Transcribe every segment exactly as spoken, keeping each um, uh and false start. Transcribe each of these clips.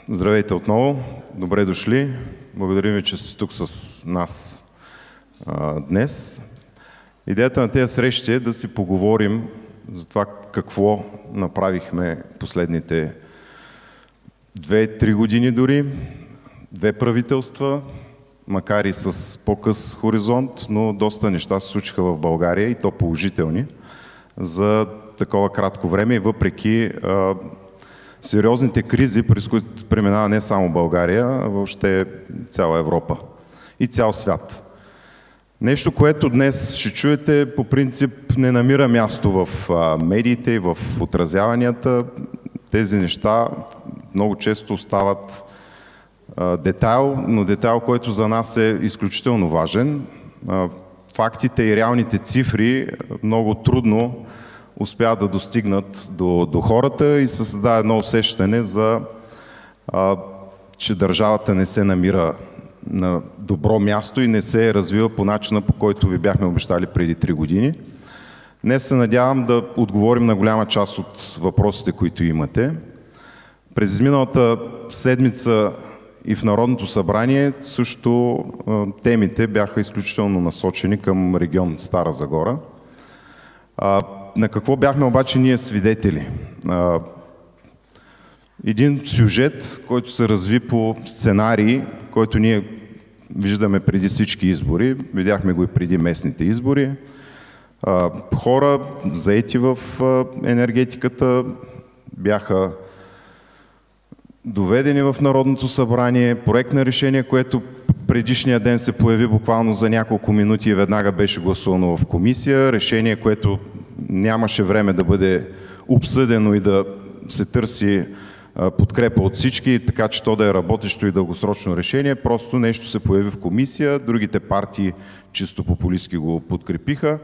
Здравейте отново, добре дошли. Благодарим ви, че сте тук с нас а, днес. Идеята на тези срещи е да си поговорим за това какво направихме последните две-три години дори, две правителства, макар и с по-къс хоризонт, но доста неща се случиха в България и то положителни за такова кратко време и въпреки а, сериозните кризи, през които преминава не само България, а въобще цяла Европа и цял свят. Нещо, което днес ще чуете, по принцип не намира място в а, медиите и в отразяванията. Тези неща много често остават а, детайл, но детайл, който за нас е изключително важен. А, фактите и реалните цифри много трудно успяват да достигнат до, до хората и се създава едно усещане за, а, че държавата не се намира на добро място и не се развива по начина, по който ви бяхме обещали преди три години. Днес се надявам да отговорим на голяма част от въпросите, които имате. През изминалата седмица и в Народното събрание също а, темите бяха изключително насочени към регион Стара Загора. А, на какво бяхме обаче ние свидетели? А, един сюжет, който се разви по сценарий, който ние виждаме преди всички избори, видяхме го и преди местните избори. А, хора, заети в а, енергетиката, бяха доведени в Народното събрание, проект на решение, което предишния ден се появи буквално за няколко минути и веднага беше гласувано в комисия. Решение, което нямаше време да бъде обсъдено и да се търси подкрепа от всички, така че то да е работещо и дългосрочно решение. Просто нещо се появи в комисия, другите партии чисто популистки го подкрепиха.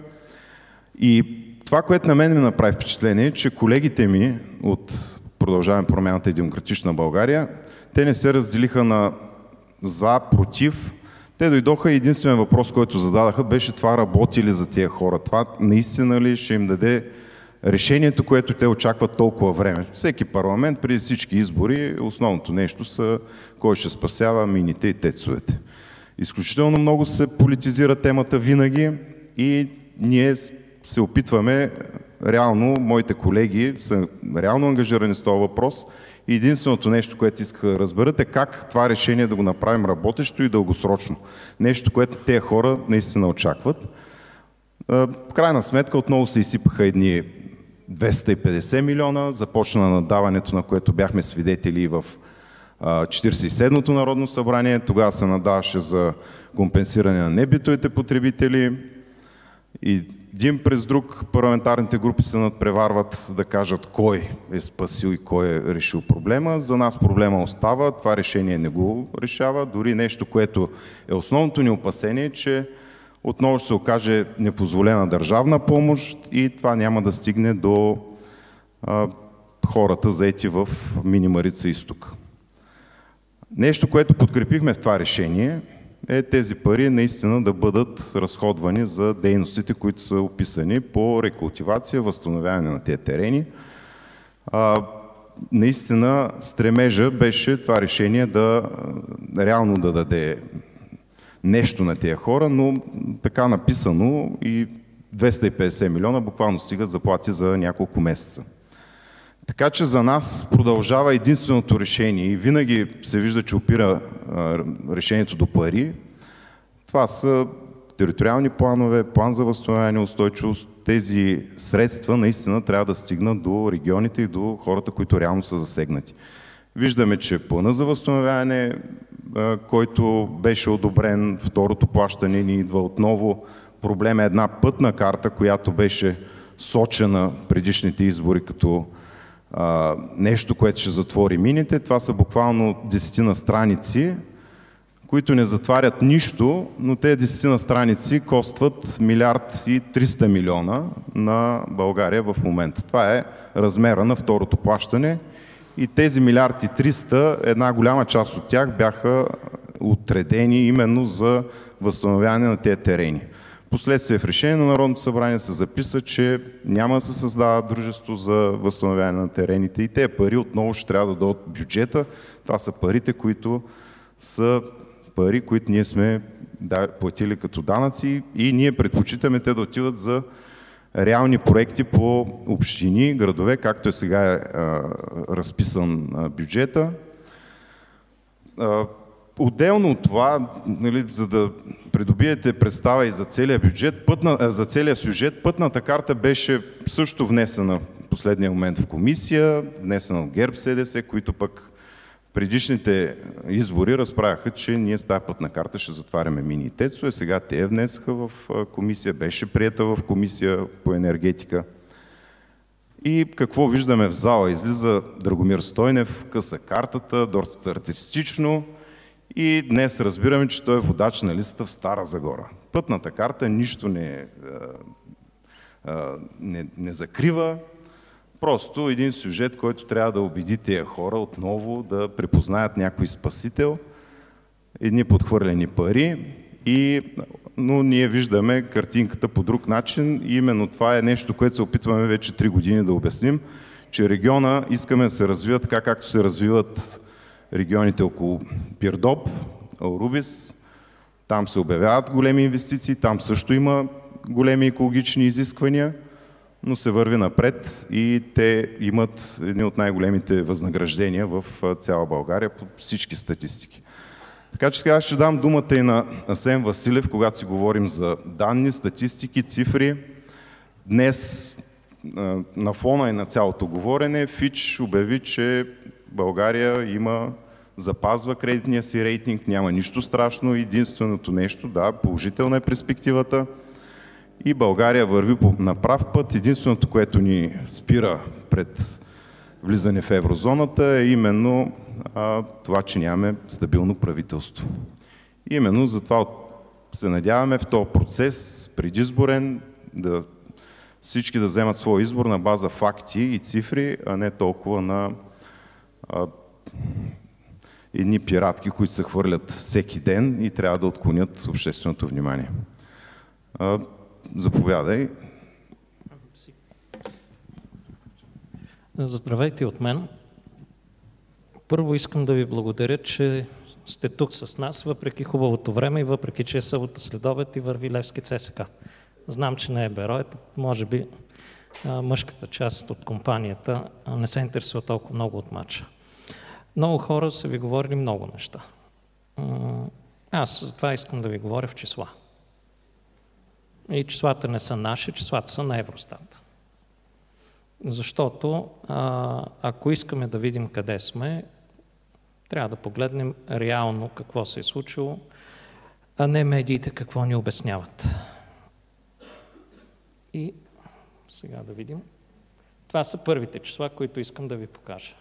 И това, което на мен ми направи впечатление, е, че колегите ми от Продължаваме промяната и Демократична България, те не се разделиха на за, против. Те дойдоха и единствен въпрос, който зададаха, беше това работи ли за тия хора? Това наистина ли ще им даде решението, което те очакват толкова време? Всеки парламент, преди всички избори, основното нещо са кой ще спасява мините и тецовете. Изключително много се политизира темата винаги и ние се опитваме реално, моите колеги са реално ангажирани с този въпрос и единственото нещо, което иска да разберат е как това решение да го направим работещо и дългосрочно. Нещо, което тези хора наистина очакват. В крайна сметка отново се изсипаха едни двеста и петдесет милиона, започна надаването, на което бяхме свидетели в четиридесет и седмото Народно събрание, тогава се надаваше за компенсиране на небитовите потребители и един през друг парламентарните групи се надпреварват да кажат кой е спасил и кой е решил проблема. За нас проблема остава, това решение не го решава. Дори нещо, което е основното ни опасение, че отново ще се окаже непозволена държавна помощ и това няма да стигне до а, хората, заети в Мини Марица изток. Нещо, което подкрепихме в това решение, е тези пари наистина да бъдат разходвани за дейностите, които са описани по рекултивация, възстановяване на тези терени. А, наистина стремежа беше това решение да реално да даде нещо на тези хора, но така написано и двеста и петдесет милиона буквално стигат заплати за няколко месеца. Така че за нас продължава единственото решение и винаги се вижда, че опира а, решението до пари. Това са териториални планове, план за възстановяване и устойчивост. Тези средства наистина трябва да стигнат до регионите и до хората, които реално са засегнати. Виждаме, че плана за възстановяване, а, който беше одобрен, второто плащане ни идва отново. Проблем е една пътна карта, която беше сочена предишните избори като Uh, нещо, което ще затвори мините. Това са буквално десетина страници, които не затварят нищо, но тези десетина страници костват милиард и триста милиона на България в момента. Това е размера на второто плащане и тези милиард и триста, една голяма част от тях бяха отредени именно за възстановяване на тези терени. Впоследствие в решение на Народното събрание се записа, че няма да се създава дружество за възстановяване на терените и тези пари отново ще трябва да дойдат от бюджета. Това са парите, които са пари, които ние сме платили като данъци и ние предпочитаме те да отиват за реални проекти по общини, градове, както е сега е, а, разписан а, бюджета. А, отделно от това, нали, за да придобиете представа и за целия бюджет, пътна, за целия сюжет, пътната карта беше също внесена в последния момент в комисия, внесена от ГЕРБ СДС, които пък предишните избори разправяха, че ние с тази пътна карта ще затваряме мини ТЕЦ-ове. Сега те я внесаха в комисия, беше приета в комисия по енергетика. И какво виждаме в зала? Излиза Драгомир Стойнев, къса картата, доста артистично и днес разбираме, че той е водач на листата в Стара Загора. Пътната карта нищо не, не, не закрива. Просто един сюжет, който трябва да убеди тия хора отново да препознаят някой спасител, едни подхвърлени пари, и, но ние виждаме картинката по друг начин и именно това е нещо, което се опитваме вече три години да обясним, че региона искаме да се развива така, както се развиват регионите около Пирдоп, Аурубис. Там се обявяват големи инвестиции, там също има големи екологични изисквания, но се върви напред и те имат едни от най-големите възнаграждения в цяла България по всички статистики. Така че сега ще дам думата и на Асен Василев, когато си говорим за данни, статистики, цифри. Днес на фона и на цялото говорене Фич обяви, че България има, запазва кредитния си рейтинг, няма нищо страшно. Единственото нещо, да, положителна е перспективата. И България върви на прав път. Единственото, което ни спира пред влизане в еврозоната е именно а, това, че нямаме стабилно правителство. И именно затова се надяваме в този процес предизборен да всички да вземат своя избор на база факти и цифри, а не толкова на а, едни пиратки, които се хвърлят всеки ден и трябва да отклонят общественото внимание. А, Заповядай. Здравейте от мен. Първо искам да ви благодаря, че сте тук с нас, въпреки хубавото време и въпреки, че е събота следобед и върви Левски ЦСК. Знам, че не е Берой, може би мъжката част от компанията не се интересува толкова много от матча. Много хора са ви говорили много неща. Аз за това искам да ви говоря в числа. И числата не са наши, числата са на Евростат. Защото а, ако искаме да видим къде сме, трябва да погледнем реално какво се е случило, а не медиите какво ни обясняват. И сега да видим. Това са първите числа, които искам да ви покажа.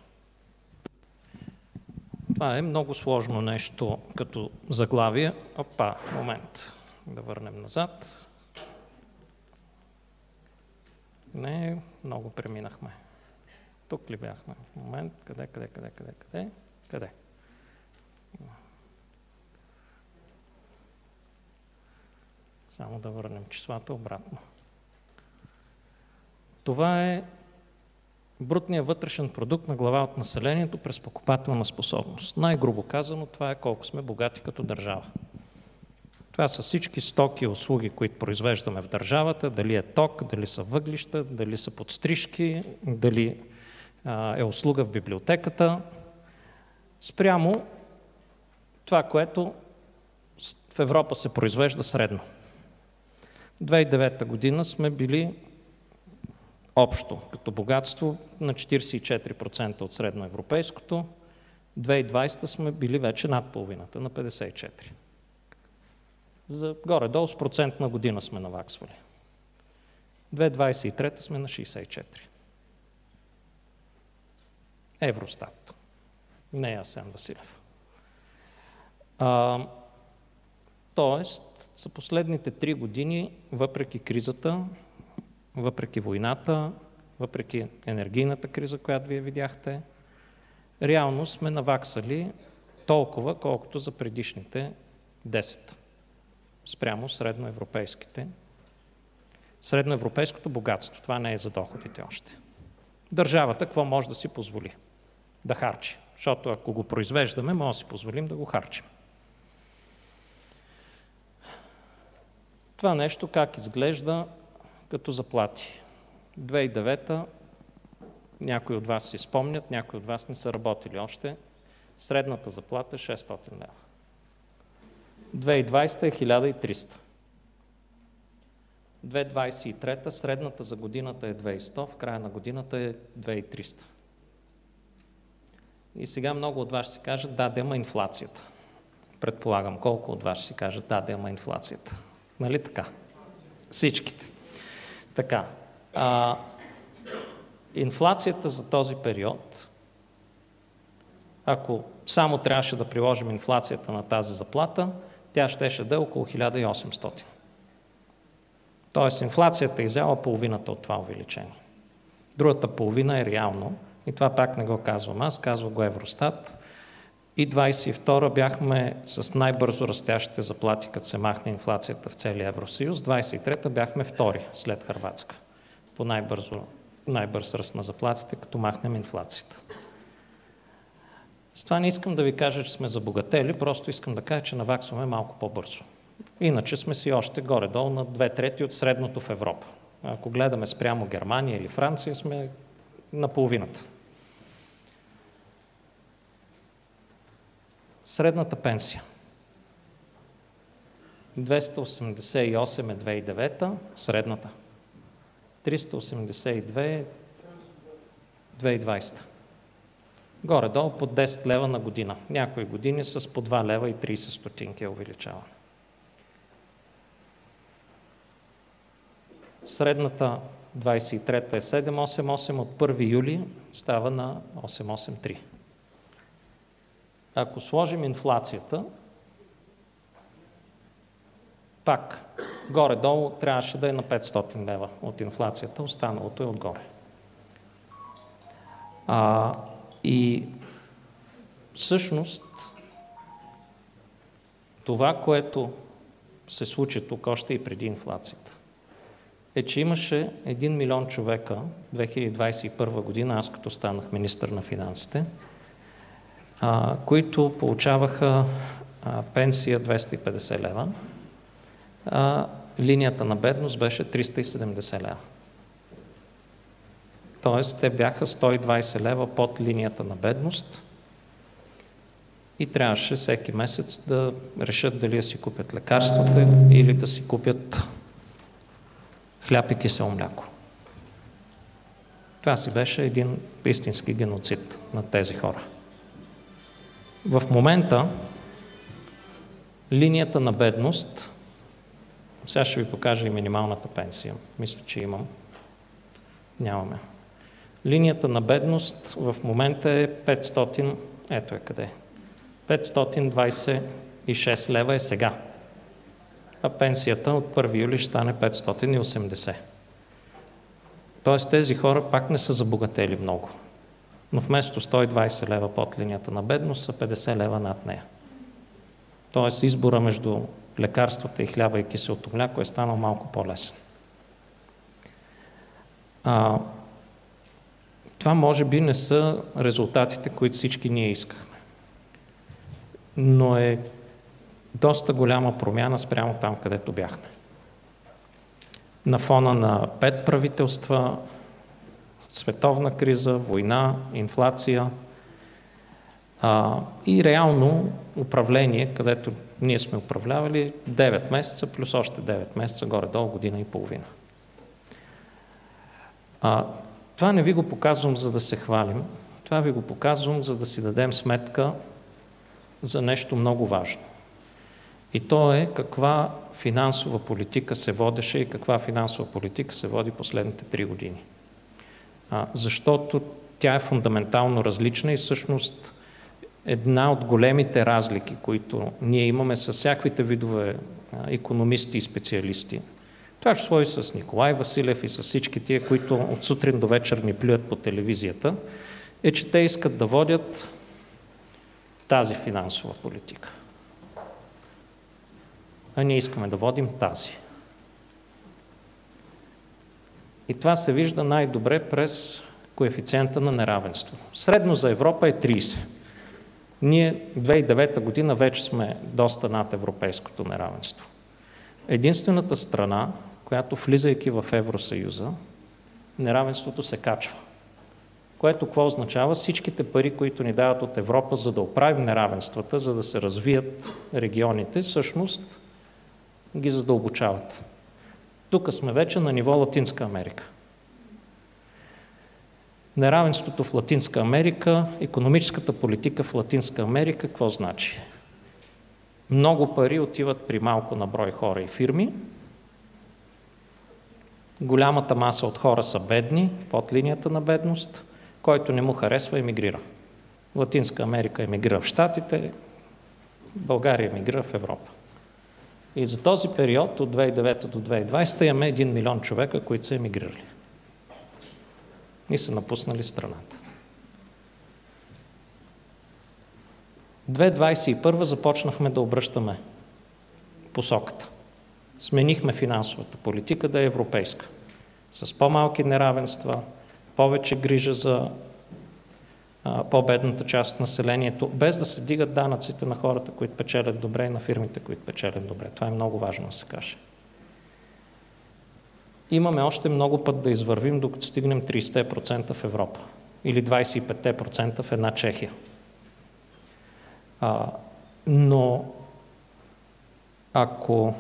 Това е много сложно нещо като заглавие. Опа, момент. Да върнем назад. Не, много преминахме. Тук ли бяхме? Момент, къде, къде, къде, къде, къде, къде? Само да върнем числата обратно. Това е брутният вътрешен продукт на глава от населението през покупателна способност. Най-грубо казано, това е колко сме богати като държава. Това са всички стоки и услуги, които произвеждаме в държавата, дали е ток, дали са въглища, дали са подстрижки, дали а, е услуга в библиотеката, спрямо това, което в Европа се произвежда средно. две хиляди и девета година сме били общо като богатство на четиридесет и четири процента от средноевропейското, две хиляди и двадесета сме били вече над половината, на петдесет и четири процента. За горе-долу с процент на година сме наваксвали. две хиляди двадесет и трета сме на шейсет и четири. Евростат. Не е Асен Василев. А, тоест, за последните три години, въпреки кризата, въпреки войната, въпреки енергийната криза, която вие видяхте, реално сме наваксали толкова, колкото за предишните десет. Спрямо средноевропейските Средноевропейското богатство. Това не е за доходите още. Държавата какво може да си позволи? Да харчи. Защото ако го произвеждаме, може да си позволим да го харчим. Това нещо как изглежда като заплати? две хиляди и девета, някои от вас си спомнят, някои от вас не са работили още, средната заплата е шестстотин лева. две хиляди и двадесета е хиляда и триста. две хиляди двадесет и трета средната за годината е две хиляди и сто, в края на годината е две хиляди и триста. И сега много от вас ще си кажат, да, да има инфлацията. Предполагам, колко от вас ще си кажат, да, да има инфлацията. Нали така? Всичките. Така. А, инфлацията за този период, ако само трябваше да приложим инфлацията на тази заплата, тя щеше да е около хиляда и осемстотин. Тоест инфлацията е изяла половината от това увеличение. Другата половина е реално, и това пак не го казвам аз, казва го Евростат. И двадесет и втора бяхме с най-бързо растящите заплати, като се махне инфлацията в целия Евросъюз. двадесет и трета бяхме втори след Хърватска по най-бързо, най-бърз ръст на заплатите, като махнем инфлацията. С това не искам да ви кажа, че сме забогатели, просто искам да кажа, че наваксваме малко по-бързо. Иначе сме си още горе-долу на две трети от средното в Европа. Ако гледаме спрямо Германия или Франция, сме на половината. Средната пенсия. двеста осемдесет и осем е две хиляди и девета, средната. триста осемдесет и две е две хиляди и двадесета. Горе-долу по десет лева на година. Някои години с по два лева и тридесет стотинки е увеличава. Средната двадесет и трета е седем осем осем, от първи юли става на осем осем три. Ако сложим инфлацията, пак горе-долу трябваше да е на петстотин лева от инфлацията, останалото е отгоре. А, и всъщност това, което се случи тук още и преди инфлацията, е, че имаше един милион човека две хиляди двадесет и първа година, аз като станах министър на финансите, а, които получаваха а, пенсия двеста и петдесет лева, а линията на бедност беше триста и седемдесет лева. Тоест, те бяха сто и двадесет лева под линията на бедност и трябваше всеки месец да решат дали да си купят лекарствата или да си купят хляб и кисело мляко. Това си беше един истински геноцид на тези хора. В момента линията на бедност, сега ще ви покажа и минималната пенсия. Мисля, че имам. Нямаме. Линията на бедност в момента е петстотин, ето е къде. петстотин двадесет и шест лева е сега. А пенсията от първи юли ще стане петстотин и осемдесет. Тоест тези хора пак не са забогатели много. Но вместо сто и двадесет лева под линията на бедност са петдесет лева над нея. Тоест избора между лекарствата и хляба и киселото мляко е станал малко по-лесен. А, това може би не са резултатите, които всички ние искахме. Но е доста голяма промяна спрямо там, където бяхме. На фона на пет правителства, световна криза, война, инфлация а, и реално управление, където ние сме управлявали девет месеца, плюс още девет месеца, горе-долу година и половина. А, това не ви го показвам, за да се хвалим. Това ви го показвам, за да си дадем сметка за нещо много важно. И то е каква финансова политика се водеше и каква финансова политика се води последните три години. А, защото тя е фундаментално различна и всъщност една от големите разлики, които ние имаме с всякаквите видове икономисти и специалисти. Това ще свои с Николай Василев и с всички тия, които от сутрин до вечер ни плюят по телевизията, е, че те искат да водят тази финансова политика. А ние искаме да водим тази. И това се вижда най-добре през коефициента на неравенство. Средно за Европа е трийсет. Ние две хиляди и девета година вече сме доста над европейското неравенство. Единствената страна, която влизайки в Евросъюза, неравенството се качва. Което какво означава? Всичките пари, които ни дават от Европа, за да оправим неравенствата, за да се развият регионите, всъщност ги задълбочават. Тук сме вече на ниво Латинска Америка. Неравенството в Латинска Америка, икономическата политика в Латинска Америка, какво значи? Много пари отиват при малко на брой хора и фирми. Голямата маса от хора са бедни, под линията на бедност. Който не му харесва, емигрира. Латинска Америка емигрира в Щатите, България емигрира в Европа. И за този период от две хиляди и девета до две хиляди и двадесета имаме един милион човека, които са емигрирали. И са напуснали страната. две хиляди двадесет и първа започнахме да обръщаме посоката. Сменихме финансовата политика да е европейска. С по-малки неравенства, повече грижа за а, по-бедната част от населението, без да се дигат данъците на хората, които печелят добре, и на фирмите, които печелят добре. Това е много важно да се каже. Имаме още много път да извървим, докато стигнем трийсет процента в Европа или двадесет и пет процента в една Чехия. А, но ако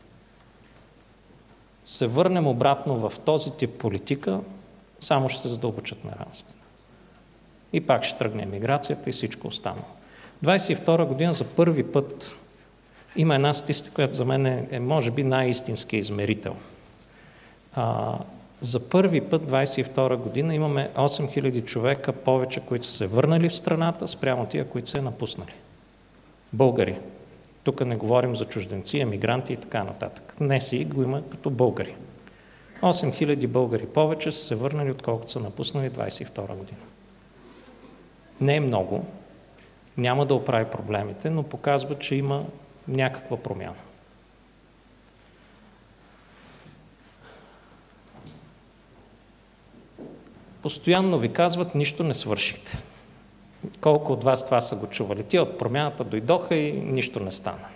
се върнем обратно в този тип политика, само ще се задълбочат неравенствата. И пак ще тръгне миграцията и всичко останало. двадесет и втора година за първи път има една статистика, която за мен е, е може би най-истински измерител. А, за първи път двадесет и втора година имаме осем хиляди човека повече, които са се върнали в страната, спрямо тия, които са я напуснали. Българи. Тук не говорим за чужденци, емигранти и така нататък. Не си го има като българи. осем хиляди българи повече са се върнали, отколкото са напуснали двадесет и втора година. Не е много, няма да оправи проблемите, но показва, че има някаква промяна. Постоянно ви казват, нищо не свършихте. Колко от вас това са го чували? Тия от промяната дойдоха и нищо не стана.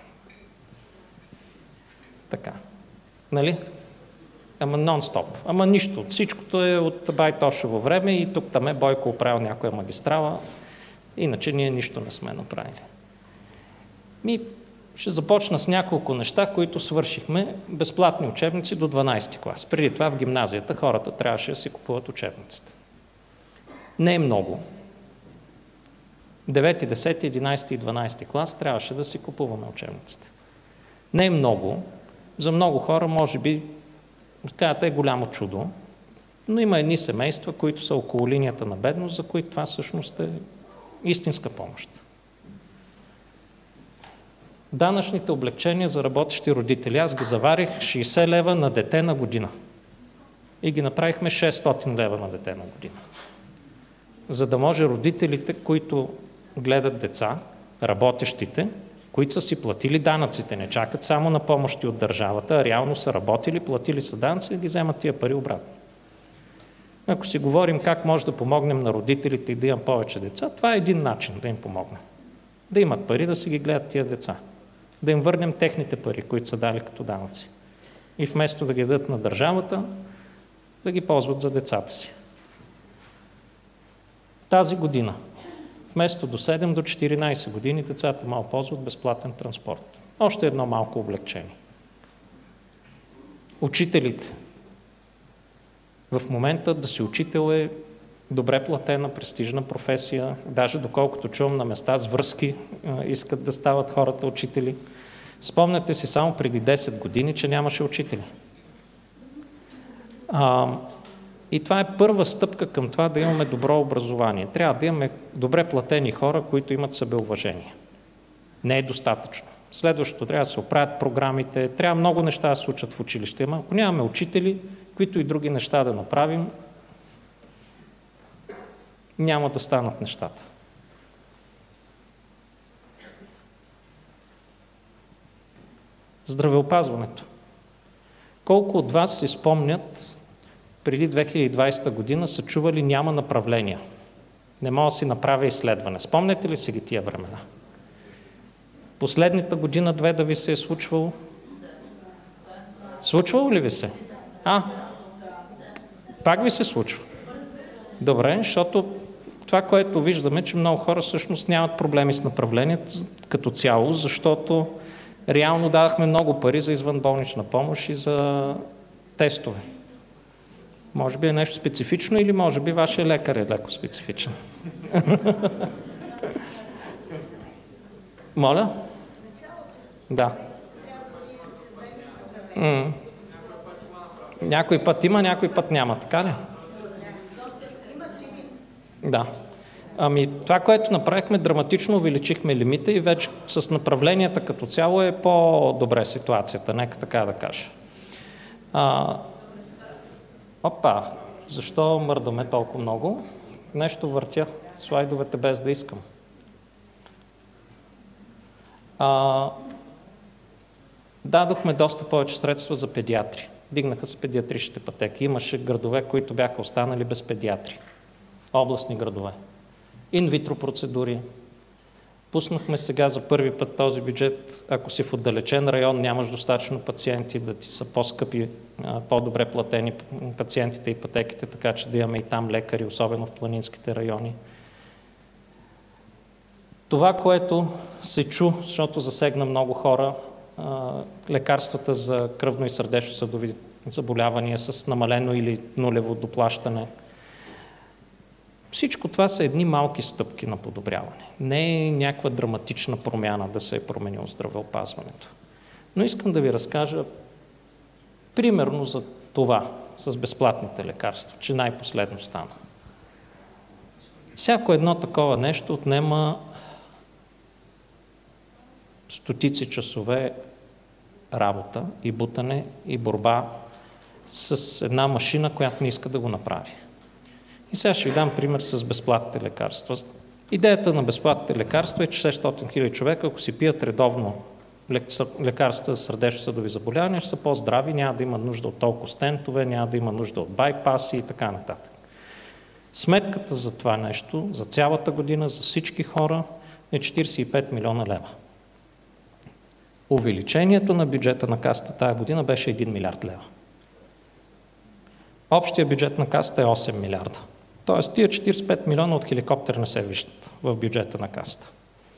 Така. Нали? Ама нон-стоп. Ама нищо. Всичкото е от Байтошево време и тук там е Бойко оправил някоя магистрала. Иначе ние нищо не сме направили. Ми ще започна с няколко неща, които свършихме. Безплатни учебници до дванадесети клас. Преди това в гимназията хората трябваше да си купуват учебниците. Не е много. девети, десети, единадесети и дванадесети клас трябваше да си купуваме учебниците. Не е много. За много хора, може би, казвате, е голямо чудо, но има едни семейства, които са около линията на бедност, за които това всъщност е истинска помощ. Данъчните облекчения за работещи родители. Аз ги заварих шейсет лева на дете на година. И ги направихме шестстотин лева на дете на година. За да може родителите, които гледат деца, работещите, които са си платили данъците, не чакат само на помощи от държавата, а реално са работили, платили са данъци и ги вземат тия пари обратно. Ако си говорим как може да помогнем на родителите и да имам повече деца, това е един начин да им помогнем. Да имат пари да си ги гледат тия деца. Да им върнем техните пари, които са дали като данъци. И вместо да ги дадат на държавата, да ги ползват за децата си. Тази година, вместо до седем до четиринадесет години, децата малко ползват безплатен транспорт. Още едно малко облегчение. Учителите. В момента да си учител е добре платена, престижна професия. Даже доколкото чувам на места с връзки, искат да стават хората учители. Спомняте си само преди десет години, че нямаше учители. А, и това е първа стъпка към това да имаме добро образование. Трябва да имаме добре платени хора, които имат себеуважение. Не е достатъчно. Следващото трябва да се оправят програмите, трябва много неща да се учат в училище. Ама ако нямаме учители, които и други неща да направим, няма да станат нещата. Здравеопазването. Колко от вас си спомнят преди две хиляди и двадесета година са чували няма направления. Не мога да си направя изследване. Спомняте ли си ги тия времена? Последната година, две да ви се е случвало? Случвало ли ви се? А, пак ви се случва. Добре, защото това, което виждаме, че много хора всъщност нямат проблеми с направлението като цяло, защото реално дадахме много пари за извънболнична помощ и за тестове. Може би е нещо специфично или може би вашия лекар е леко специфичен. Моля? Да. М- някой път има, някой път няма, така ли? Да. Ами това, което направихме, драматично увеличихме лимита и вече с направленията като цяло е по-добре ситуацията, нека така да кажа. А, опа, защо мърдаме толкова много? Нещо въртя слайдовете без да искам. А, дадохме доста повече средства за педиатри. Дигнаха се педиатричните пътеки. Имаше градове, които бяха останали без педиатри. Областни градове. Инвитро процедури. Пуснахме сега за първи път този бюджет, ако си в отдалечен район, нямаш достатъчно пациенти, да ти са по-скъпи, по-добре платени пациентите и пътеките, така че да имаме и там лекари, особено в планинските райони. Това, което се чу, защото засегна много хора, лекарствата за кръвно и сърдечно-съдови заболявания с намалено или нулево доплащане. Всичко това са едни малки стъпки на подобряване. Не е някаква драматична промяна да се е променило здравеопазването. Но искам да ви разкажа примерно за това с безплатните лекарства, че най-последно стана. Всяко едно такова нещо отнема стотици часове работа и бутане и борба с една машина, която не иска да го направи. И сега ще ви дам пример с безплатните лекарства. Идеята на безплатните лекарства е, че шестстотин хиляди човека, ако си пият редовно лекарства за сърдечно-съдови заболявания, ще са по-здрави, няма да има нужда от толкова стентове, няма да има нужда от байпаси и така нататък. Сметката за това нещо, за цялата година, за всички хора е четиридесет и пет милиона лева. Увеличението на бюджета на Касата тази година беше един милиард лева. Общия бюджет на Касата е осем милиарда. Тоест, тия четиридесет и пет милиона от хеликоптер не се виждат в бюджета на Касата.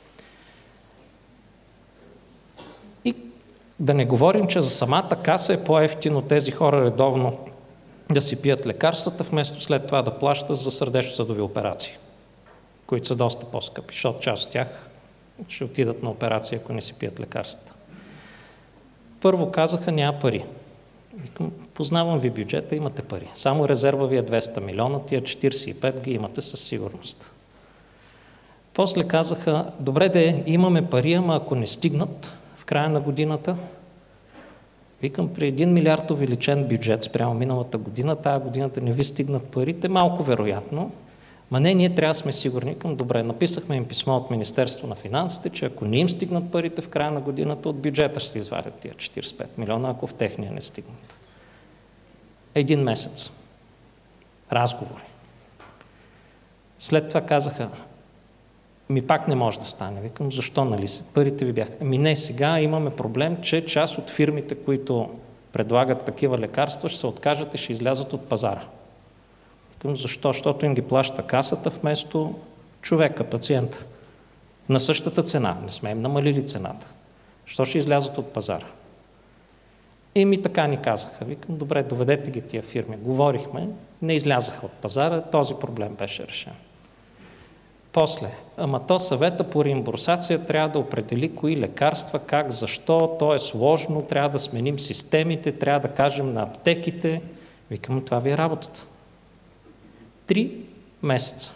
И да не говорим, че за самата Каса е по-евтино тези хора редовно да си пият лекарствата, вместо след това да плащат за сърдечно-съдови операции, които са доста по-скъпи, защото част от тях ще отидат на операция, ако не си пият лекарствата. Първо казаха, няма пари. Познавам ви бюджета, имате пари. Само резерва ви е двеста милиона, тия четиридесет и пет ги имате със сигурност. После казаха, добре де, имаме пари, ама ако не стигнат в края на годината, викам, при един милиард увеличен бюджет спрямо миналата година, тази годината не ви стигнат парите, малко вероятно, ма не, ние трябва да сме сигурни. Към добре, написахме им писмо от Министерство на финансите, че ако не им стигнат парите в края на годината, от бюджета ще се извадят тия четиридесет и пет милиона, ако в техния не стигнат. Един месец. Разговори. След това казаха, ми пак не може да стане. Викам, защо, нали се? Парите ви бяха. Ами не, сега имаме проблем, че част от фирмите, които предлагат такива лекарства, ще се откажат и ще излязат от пазара. Защо? Защото им ги плаща Касата вместо човека, пациента. На същата цена. Не сме им намалили цената. Защо ще излязат от пазара? И ми така ни казаха. Викам, добре, доведете ги тия фирми. Говорихме, не излязаха от пазара, този проблем беше решен. После, ама то съвета по реимбурсация трябва да определи кои лекарства, как, защо, то е сложно, трябва да сменим системите, трябва да кажем на аптеките. Викам, това ви е работата. Три месеца.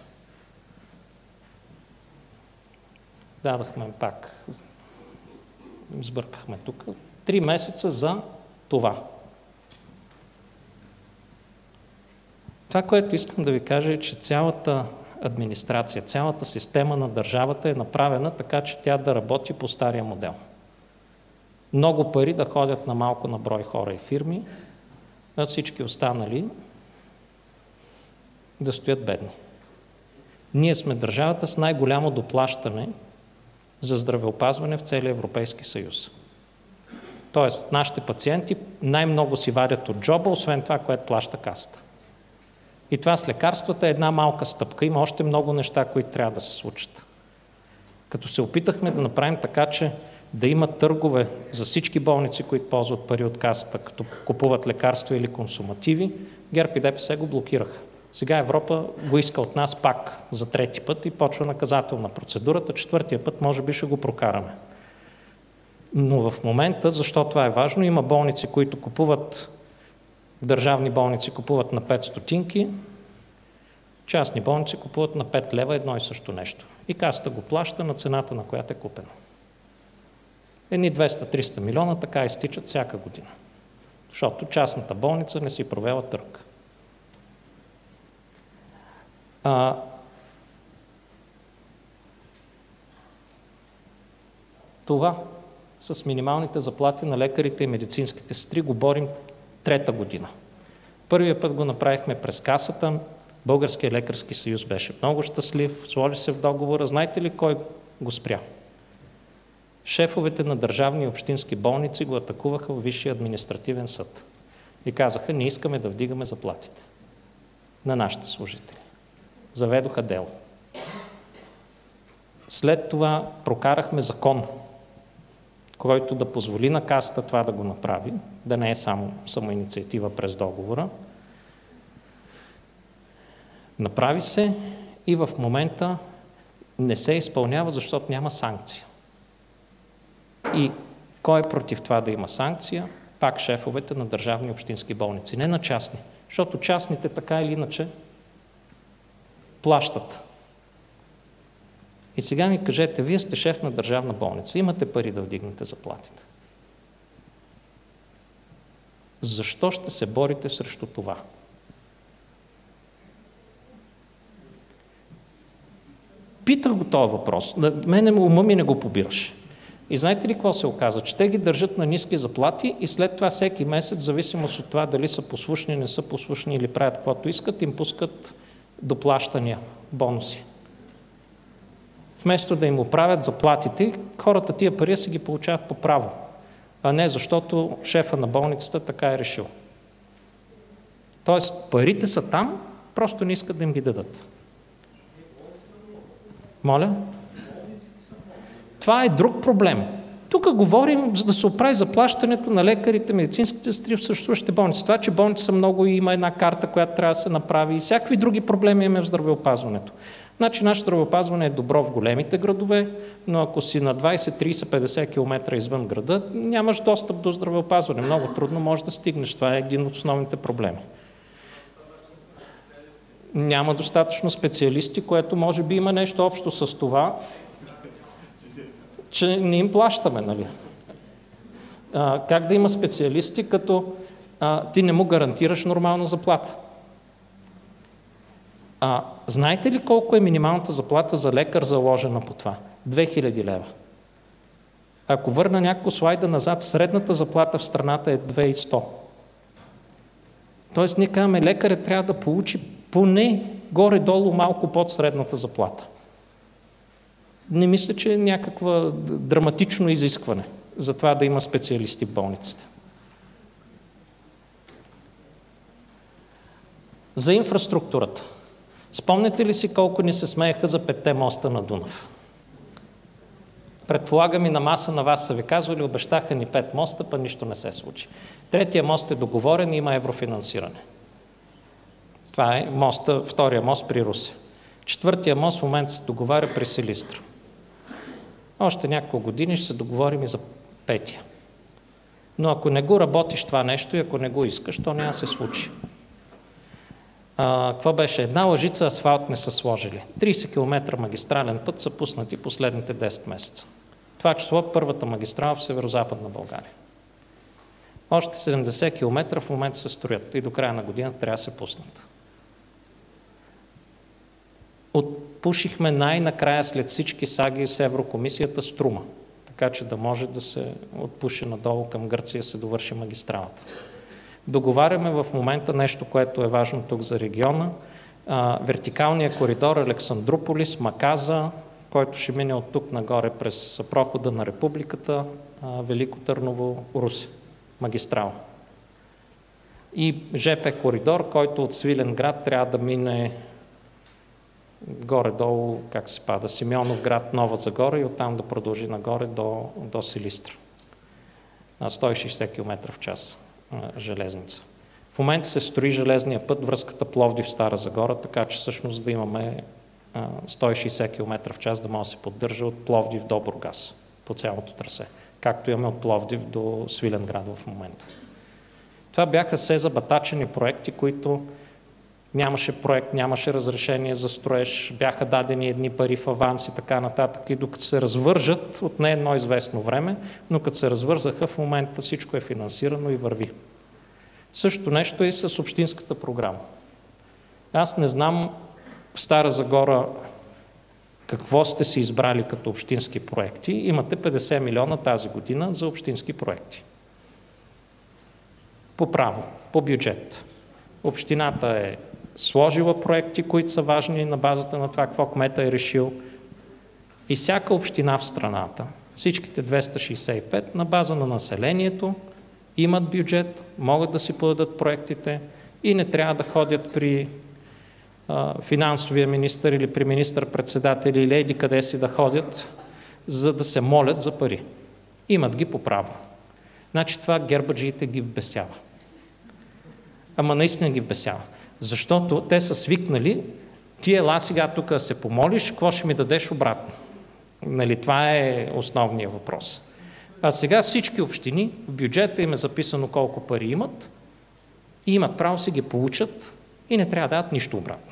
Дадахме пак, сбъркахме тук, три месеца за това. Това, което искам да ви кажа е, че цялата администрация, цялата система на държавата е направена така, че тя да работи по стария модел. Много пари да ходят на малко на брой хора и фирми, а всички останали да стоят бедни. Ние сме държавата с най-голямо доплащане за здравеопазване в целия Европейски съюз. Тоест, нашите пациенти най-много си вадят от джоба, освен това, което плаща Касата. И това с лекарствата е една малка стъпка. Има още много неща, които трябва да се случат. Като се опитахме да направим така, че да има търгове за всички болници, които ползват пари от Касата, като купуват лекарства или консумативи, ГЕРБ и ДПС го блокираха. Сега Европа го иска от нас пак за трети път и почва наказателна процедурата. Четвъртия път може би ще го прокараме. Но в момента, защо това е важно, има болници, които купуват, държавни болници купуват на пет стотинки, частни болници купуват на пет лева едно и също нещо. И Касата го плаща на цената, на която е купено. Едни двеста-триста милиона така изтичат всяка година. Защото частната болница не си провела търг. А, това с минималните заплати на лекарите и медицинските сестри го борим трета година. Първия път го направихме през Касата. Българския лекарски съюз беше много щастлив, сложи се в договора. Знаете ли кой го спря? Шефовете на държавни и общински болници го атакуваха в Висшия административен съд и казаха, не искаме да вдигаме заплатите на нашите служители. Заведоха дело. След това прокарахме закон, който да позволи на Касата това да го направи, да не е само самоинициатива през договора. Направи се и в момента не се изпълнява, защото няма санкция. И кой е против това да има санкция? Пак шефовете на държавни и общински болници, не на частни, защото частните така или иначе плащат. И сега ми кажете, вие сте шеф на държавна болница, имате пари да вдигнете заплатите. Защо ще се борите срещу това? Питах го този въпрос. Мене ума ми не го побираше. И знаете ли какво се оказа? Че те ги държат на ниски заплати и след това всеки месец, зависимост от това дали са послушни, не са послушни или правят каквото искат, им пускат доплащания, бонуси. Вместо да им оправят заплатите, хората тия пари си ги получават по право, а не защото шефа на болницата така е решил. Тоест, парите са там, просто не искат да им ги дадат. Моля? Това е друг проблем. Тук говорим, за да се оправи заплащането на лекарите, медицинските сестри в съществуващите болници. Това, че болници са много и има една карта, която трябва да се направи и всякакви други проблеми имаме в здравеопазването. Значи, нашето здравеопазване е добро в големите градове, но ако си на двайсет, трийсет, петдесет километра извън града, нямаш достъп до здравеопазване. Много трудно можеш да стигнеш. Това е един от основните проблеми. Няма достатъчно специалисти, което може би има нещо общо с това, че не им плащаме, нали? А, как да има специалисти, като а, ти не му гарантираш нормална заплата? А, знаете ли колко е минималната заплата за лекар заложена по това? две хиляди лева. Ако върна няколко слайда назад, средната заплата в страната е две хиляди и сто. Тоест ние казваме, лекарят трябва да получи поне горе-долу малко под средната заплата. Не мисля, че е някаква драматично изискване за това да има специалисти в болниците. За инфраструктурата. Спомняте ли си колко ни се смееха за петте моста на Дунав? Предполагам и на маса на вас са ви казвали, обещаха ни пет моста, па нищо не се случи. Третия мост е договорен и има еврофинансиране. Това е моста, втория мост при Русе. Четвъртия мост в момента се договаря при Силистра. Още няколко години ще се договорим и за петия. Но ако не го работиш това нещо и ако не го искаш, то няма да се случи. А, какво беше? Една лъжица асфалт не са сложили. трийсет километра магистрален път са пуснати последните десет месеца. Това число първата магистрала в северо-западна България. Още седемдесет километра в момента се строят и до края на годината трябва да се пуснат. Отпушихме най-накрая след всички саги с Еврокомисията Струма, така че да може да се отпуши надолу към Гърция и се довърши магистралата. Договаряме в момента нещо, което е важно тук за региона, А, вертикалния коридор Александруполис, Маказа, който ще мине от тук нагоре през прохода на Републиката, а, Велико Търново, Русе, магистрал. И ЖП коридор, който от Свиленград трябва да мине горе-долу, как се пада, Симеоновград, Нова Загора и оттам да продължи нагоре до, до Силистра. сто и шейсет километра в час а, железница. В момента се строи железния път, връзката Пловдив-Стара Загора, така че всъщност да имаме а, сто и шейсет километра в час да може да се поддържа от Пловдив до Бургас по цялото трасе, както имаме от Пловдив до Свиленград в момента. Това бяха все забатачени проекти, които нямаше проект, нямаше разрешение за строеж, бяха дадени едни пари в аванс и така нататък. И докато се развържат от не едно известно време, но като се развързаха, в момента всичко е финансирано и върви. Същото нещо е и с общинската програма. Аз не знам в Стара Загора какво сте си избрали като общински проекти. Имате петдесет милиона тази година за общински проекти. По право, по бюджет. Общината е сложила проекти, които са важни на базата на това, какво кмета е решил. И всяка община в страната, всичките двеста шейсет и пет, на база на населението, имат бюджет, могат да си подадат проектите и не трябва да ходят при а, финансовия министър или при министър-председатели или еди къде си да ходят, за да се молят за пари. Имат ги по право. Значи това гербаджиите ги вбесява. Ама наистина ги вбесява. Защото те са свикнали, ти ела сега тук да се помолиш, какво ще ми дадеш обратно? Нали, това е основният въпрос. А сега всички общини, в бюджета им е записано колко пари имат и имат право си ги получат и не трябва да дадат нищо обратно.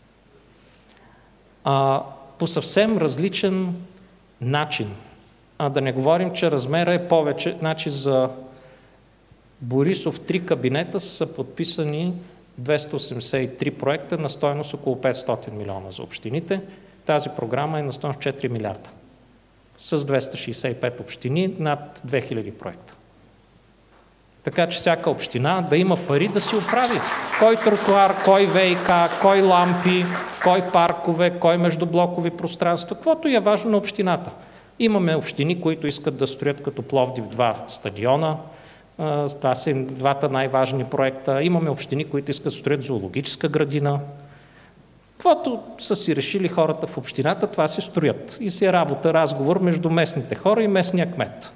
А, по съвсем различен начин. А да не говорим, че размера е повече. Значи за Борисов три кабинета са подписани двеста осемдесет и три проекта на стойност около петстотин милиона за общините. Тази програма е на стойност четири милиарда. С двеста шейсет и пет общини над две хиляди проекта. Така че всяка община да има пари да си оправи. Кой тротуар, кой ВИК, кой лампи, кой паркове, кой междублокови пространства, каквото и е важно на общината. Имаме общини, които искат да строят като Пловдив два стадиона. Това са двата най-важни проекта. Имаме общини, които искат да строят зоологическа градина. Каквото са си решили хората в общината, това си строят. И си е работа, разговор между местните хора и местния кмет.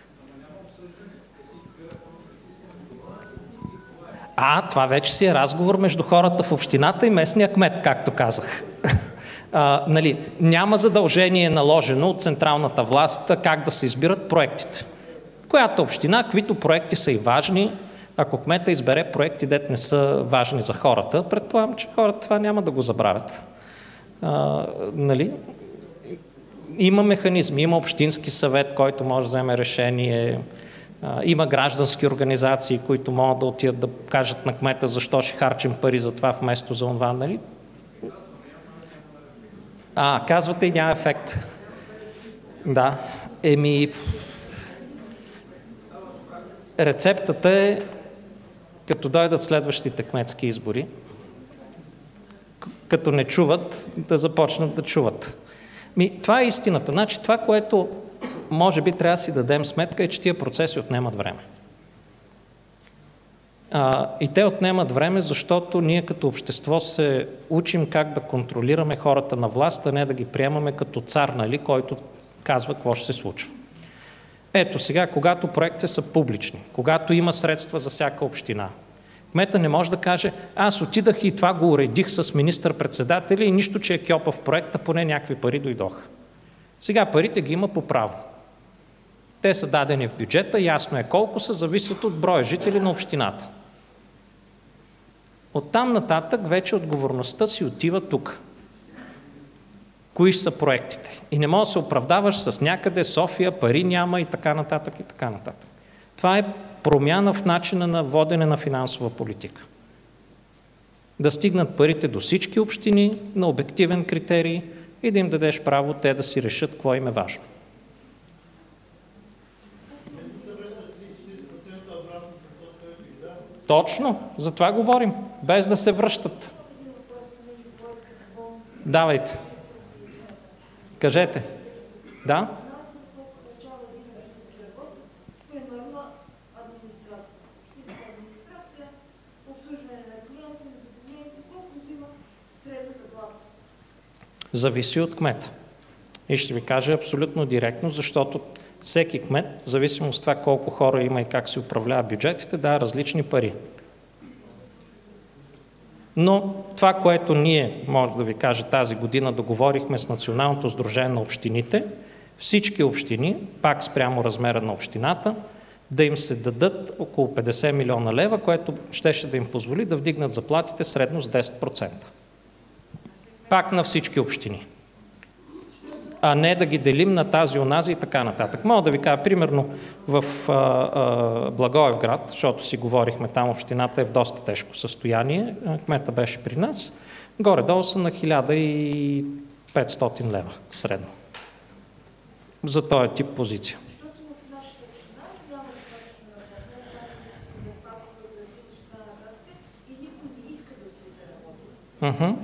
А, това вече си е разговор между хората в общината и местния кмет, както казах. А, нали, няма задължение наложено от централната власт как да се избират проектите. Която община, каквито проекти са и важни, ако кмета избере проекти, дет не са важни за хората, предполагам, че хората това няма да го забравят. А, нали? Има механизми, има общински съвет, който може да вземе решение, а, има граждански организации, които могат да отидат да кажат на кмета защо ще харчим пари за това вместо за това. Нали? А, казвате и няма ефект. Да, еми... Рецептата е, като дойдат следващите кметски избори, като не чуват, да започнат да чуват. Ми, това е истината. Значи, това, което може би трябва да си дадем сметка, е, че тия процеси отнемат време. А, и те отнемат време, защото ние като общество се учим как да контролираме хората на власт, а не да ги приемаме като цар, нали, който казва какво ще се случва. Ето сега, когато проектите са публични, когато има средства за всяка община, кмета не може да каже, аз отидах и това го уредих с министър-председателя и нищо, че е кьопа в проекта, поне някакви пари дойдоха. Сега парите ги има по право. Те са дадени в бюджета, ясно е колко са, зависят от броя жители на общината. Оттам нататък вече отговорността си отива тук. Кои са проектите? И не можеш да се оправдаваш с някъде, София, пари няма и така нататък и така нататък. Това е промяна в начина на водене на финансова политика. Да стигнат парите до всички общини на обективен критерий и да им дадеш право те да си решат какво им е важно. Точно, за това говорим, без да се връщат. Давайте. Кажете. Да? Зависи от кмета. И ще ви кажа абсолютно директно, защото всеки кмет, в зависимост от това колко хора има и как се управлява бюджетите, дава различни пари. Но това, което ние, може да ви кажа, тази година договорихме с Националното сдружение на общините, всички общини, пак спрямо размера на общината, да им се дадат около петдесет милиона лева, което щеше да им позволи да вдигнат заплатите средно с десет процента. Пак на всички общини. А не да ги делим на тази, онази и така нататък. Мога да ви кажа, примерно в а, а, Благоевград, защото си говорихме там, общината е в доста тежко състояние, кмета беше при нас, горе-долу са на хиляда и петстотин лева средно. За този тип позиция. Uh-huh.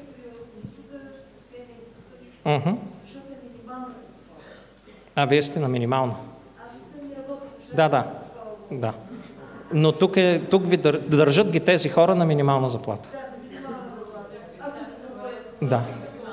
Uh-huh. А, вие сте на минимална. Да, да. да. Но тук, е, тук ви дър, държат ги тези хора на минимална заплата. Да.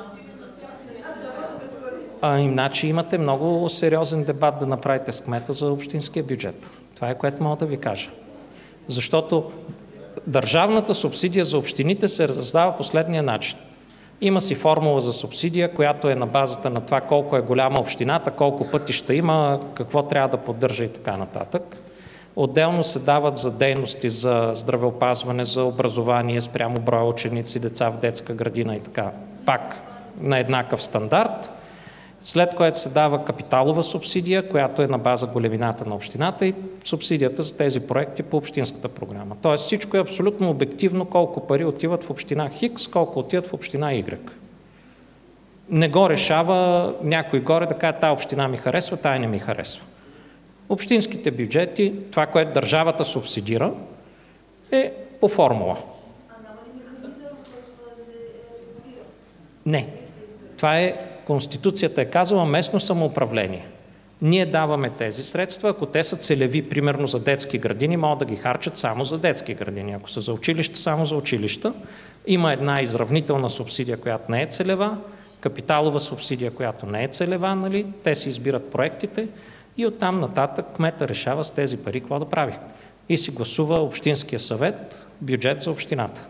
А, иначе имате много сериозен дебат да направите с кмета за общинския бюджет. Това е, което мога да ви кажа. Защото държавната субсидия за общините се раздава последния начин. Има си формула за субсидия, която е на базата на това колко е голяма общината, колко пътища има, какво трябва да поддържа и така нататък. Отделно се дават за дейности за здравеопазване, за образование, спрямо броя ученици, деца в детска градина и така. Пак на еднакъв стандарт. След което се дава капиталова субсидия, която е на база големината на общината и субсидията за тези проекти по общинската програма. Тоест всичко е абсолютно обективно колко пари отиват в община Хикс, колко отиват в община Y. Не го решава някой горе да каже, тая община ми харесва, тая не ми харесва. Общинските бюджети, това, което държавата субсидира, е по формула. Не. Това е Конституцията е казала местно самоуправление. Ние даваме тези средства, ако те са целеви, примерно за детски градини, могат да ги харчат само за детски градини. Ако са за училища, само за училища. Има една изравнителна субсидия, която не е целева, капиталова субсидия, която не е целева, нали? Те си избират проектите и оттам нататък кмета решава с тези пари какво да прави. И си гласува Общинския съвет бюджет за общината.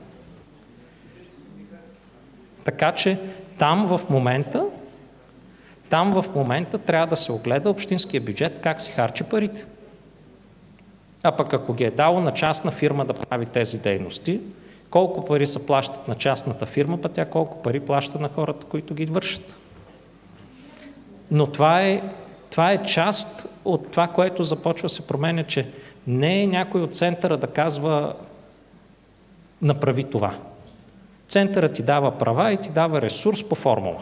Така че там в момента Там в момента трябва да се огледа общинския бюджет, как си харчи парите. А пък ако ги е дало на частна фирма да прави тези дейности, колко пари се плащат на частната фирма, пък тя колко пари плаща на хората, които ги вършат. Но това е, това е част от това, което започва да се променя, че не е някой от центъра да казва направи това. Центърът ти дава права и ти дава ресурс по формула.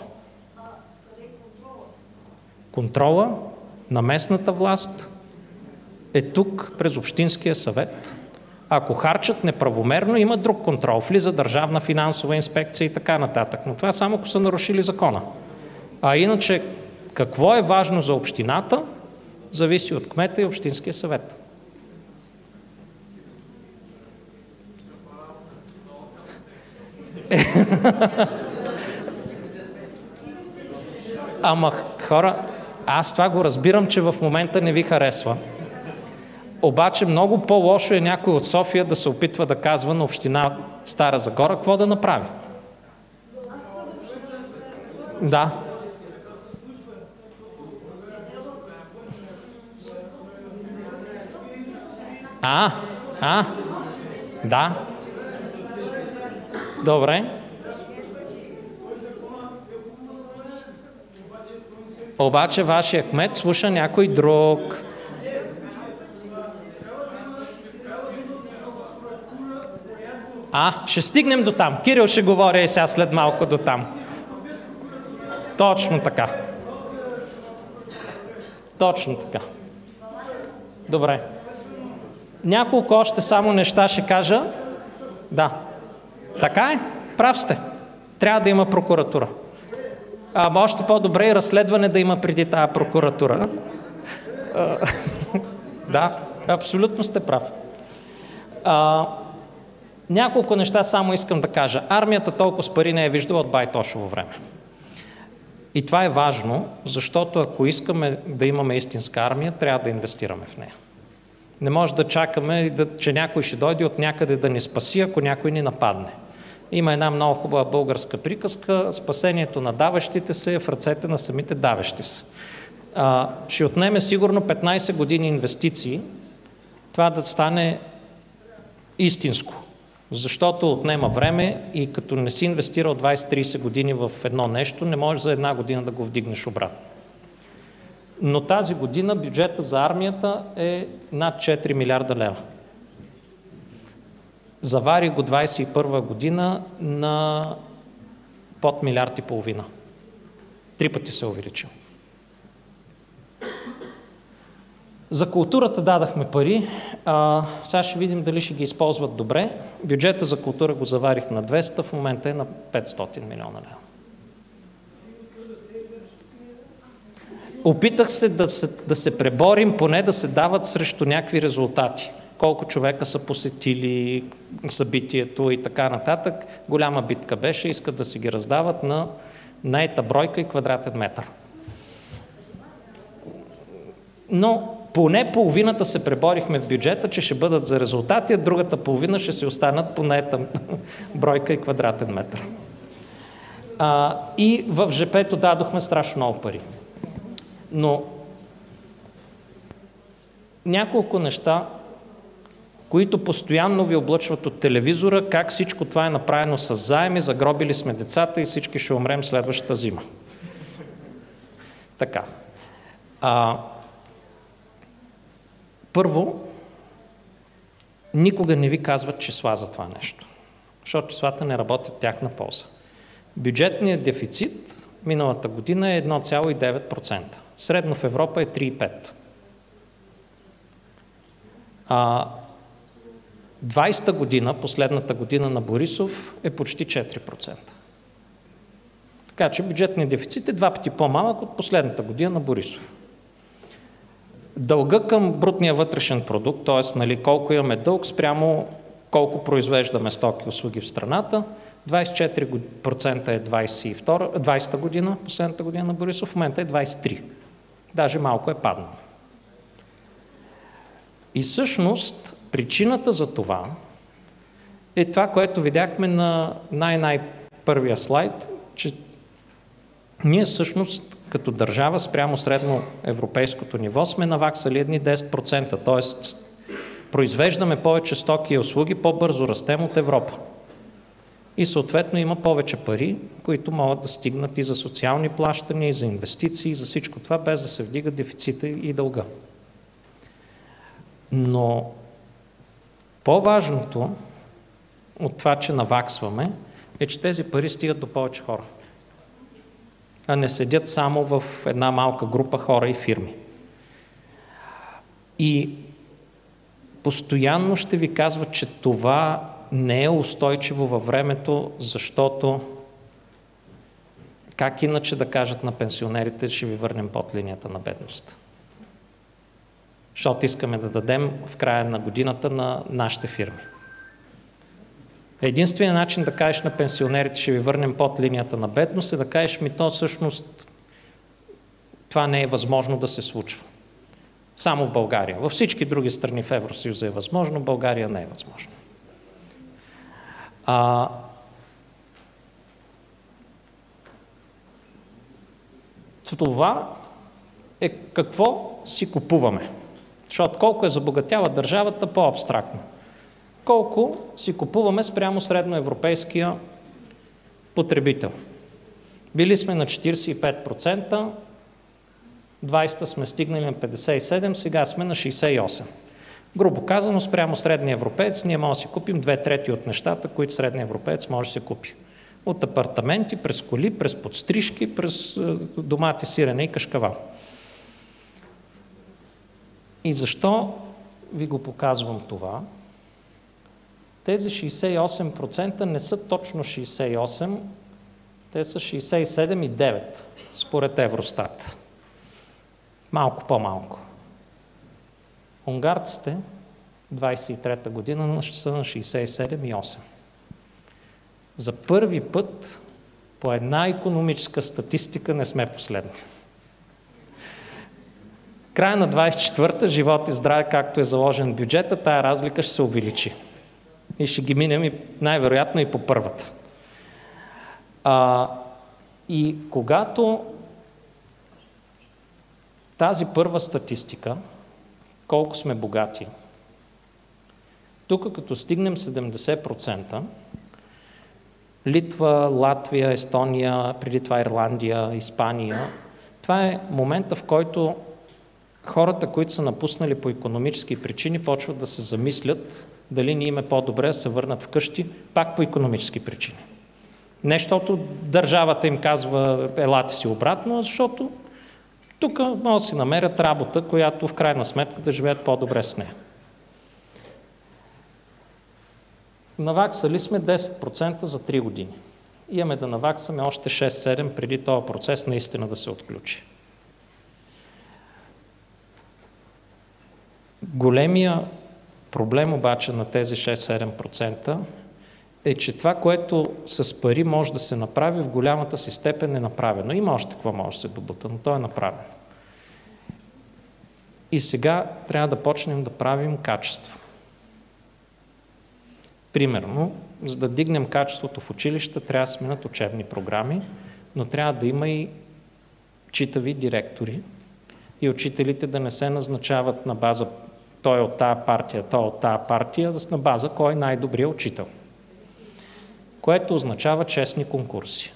Контрола на местната власт е тук през Общинския съвет. Ако харчат неправомерно, има друг контрол. Влиза Държавна финансова инспекция и така нататък. Но това само ако са нарушили закона. А иначе, какво е важно за общината, зависи от кмета и Общинския съвет. Ама хора, аз това го разбирам, че в момента не ви харесва. Обаче много по-лошо е някой от София да се опитва да казва на община Стара Загора какво да направи. Да. А, а, да. Добре. Обаче вашия кмет слуша някой друг. А, ще стигнем до там. Кирил ще говори и сега след малко до там. Точно така. Точно така. Добре. Няколко още само неща ще кажа. Да. Така е. Прав сте. Трябва да има прокуратура. Ама още по-добре и разследване да има преди тази прокуратура. Да, абсолютно сте прав. А, няколко неща само искам да кажа. Армията толкова с пари не е виждала от Байтошово време. И това е важно, защото ако искаме да имаме истинска армия, трябва да инвестираме в нея. Не може да чакаме, да, че някой ще дойде от някъде да ни спаси, ако някой ни нападне. Има една много хубава българска приказка: спасението на давещите се е в ръцете на самите давещи се. А, ще отнеме сигурно петнайсет години инвестиции това да стане истинско, защото отнема време и като не си инвестирал двайсет-трийсет години в едно нещо, не можеш за една година да го вдигнеш обратно. Но тази година бюджета за армията е над четири милиарда лева. Завари го двайсет и първа година на под милиард и половина. Три пъти се увеличил. За културата дадахме пари. А, сега ще видим дали ще ги използват добре. Бюджета за култура го заварих на двеста, в момента е на петстотин милиона лева. Опитах се да, се да се преборим, поне да се дават срещу някакви резултати. Колко човека са посетили събитието и така нататък. Голяма битка беше, искат да си ги раздават на наета бройка и квадратен метър. Но поне половината се преборихме в бюджета, че ще бъдат за резултати, а другата половина ще се останат по наета бройка и квадратен метър. А, и в ЖП-то дадохме страшно много пари. Но няколко неща, които постоянно ви облъчват от телевизора, как всичко това е направено с заеми, загробили сме децата и всички ще умрем следващата зима. Така. А, първо, никога не ви казват числа за това нещо, защото числата не работят тяхна полза. Бюджетният дефицит миналата година е едно цяло и девет процента. Средно в Европа е три цяло и пет процента. А двайсета година, последната година на Борисов, е почти четири процента. Така че бюджетният дефицит е два пъти по-малък от последната година на Борисов. Дълга към брутния вътрешен продукт, т.е. нали, колко имаме дълг спрямо колко произвеждаме стоки и услуги в страната, двайсет и четири процента е двайсета година, последната година на Борисов, в момента е двайсет и три процента. Даже малко е паднало. И всъщност причината за това е това, което видяхме на най-най-първия слайд, че ние всъщност като държава спрямо средно европейското ниво сме наваксали едни десет процента, т.е. произвеждаме повече стоки и услуги, по-бързо растем от Европа. И съответно има повече пари, които могат да стигнат и за социални плащания, и за инвестиции, и за всичко това, без да се вдига дефицита и дълга. Но по-важното от това, че наваксваме, е, че тези пари стигат до повече хора, а не седят само в една малка група хора и фирми. И постоянно ще ви казват, че това не е устойчиво във времето, защото как иначе да кажат на пенсионерите, ще ви върнем под линията на бедност? Защото искаме да дадем в края на годината на нашите фирми. Единственият начин да кажеш на пенсионерите, ще ви върнем под линията на бедност, е да кажеш, ми то всъщност това не е възможно да се случва. Само в България. Във всички други страни в Евросъюза е възможно, в България не е възможно. А, това е какво си купуваме. Защото колко е забогатяла държавата, по-абстрактно. Колко си купуваме спрямо средноевропейския потребител. Били сме на четирийсет и пет процента, двайсета сме стигнали на петдесет и седем процента, сега сме на шейсет и осем процента. Грубо казано, спрямо средния европеец, ние можем да си купим две трети от нещата, които средния европеец може да си купи. От апартаменти, през коли, през подстрижки, през домати, сирене и кашкавал. И защо ви го показвам това? Тези шейсет и осем процента не са точно шейсет и осем процента, Те са шейсет и седем и девет според Евростат. Малко по-малко. Унгарците двадесет и трета година са на шейсет и седем и осем. За първи път по една икономическа статистика не сме последни. Края на двадесет и четвърта, живот и здраве, както е заложен бюджета, тая разлика ще се увеличи. И ще ги минем и най-вероятно и по първата. А, и когато тази първа статистика, колко сме богати, тук като стигнем седемдесет процента, Литва, Латвия, Естония, преди това Ирландия, Испания, това е момента, в който хората, които са напуснали по икономически причини, почват да се замислят дали ни им е по-добре да се върнат вкъщи, пак по икономически причини. Не защото държавата им казва елате си обратно, а защото тук могат да си намерят работа, която в крайна сметка да живеят по-добре с нея. Наваксали сме десет процента за три години. Имаме да наваксаме още шест-седем преди този процес наистина да се отключи. Големия проблем обаче на тези шест-седем процента е, че това, което с пари може да се направи, в голямата си степен е направено. Има още какво може да се добута, но то е направено. И сега трябва да почнем да правим качество. Примерно, за да дигнем качеството в училища, трябва да сменят учебни програми, но трябва да има и читави директори и учителите да не се назначават на база той от тая партия, той от тая партия, да са на база кой е най-добрият учител. Което означава честни конкурси.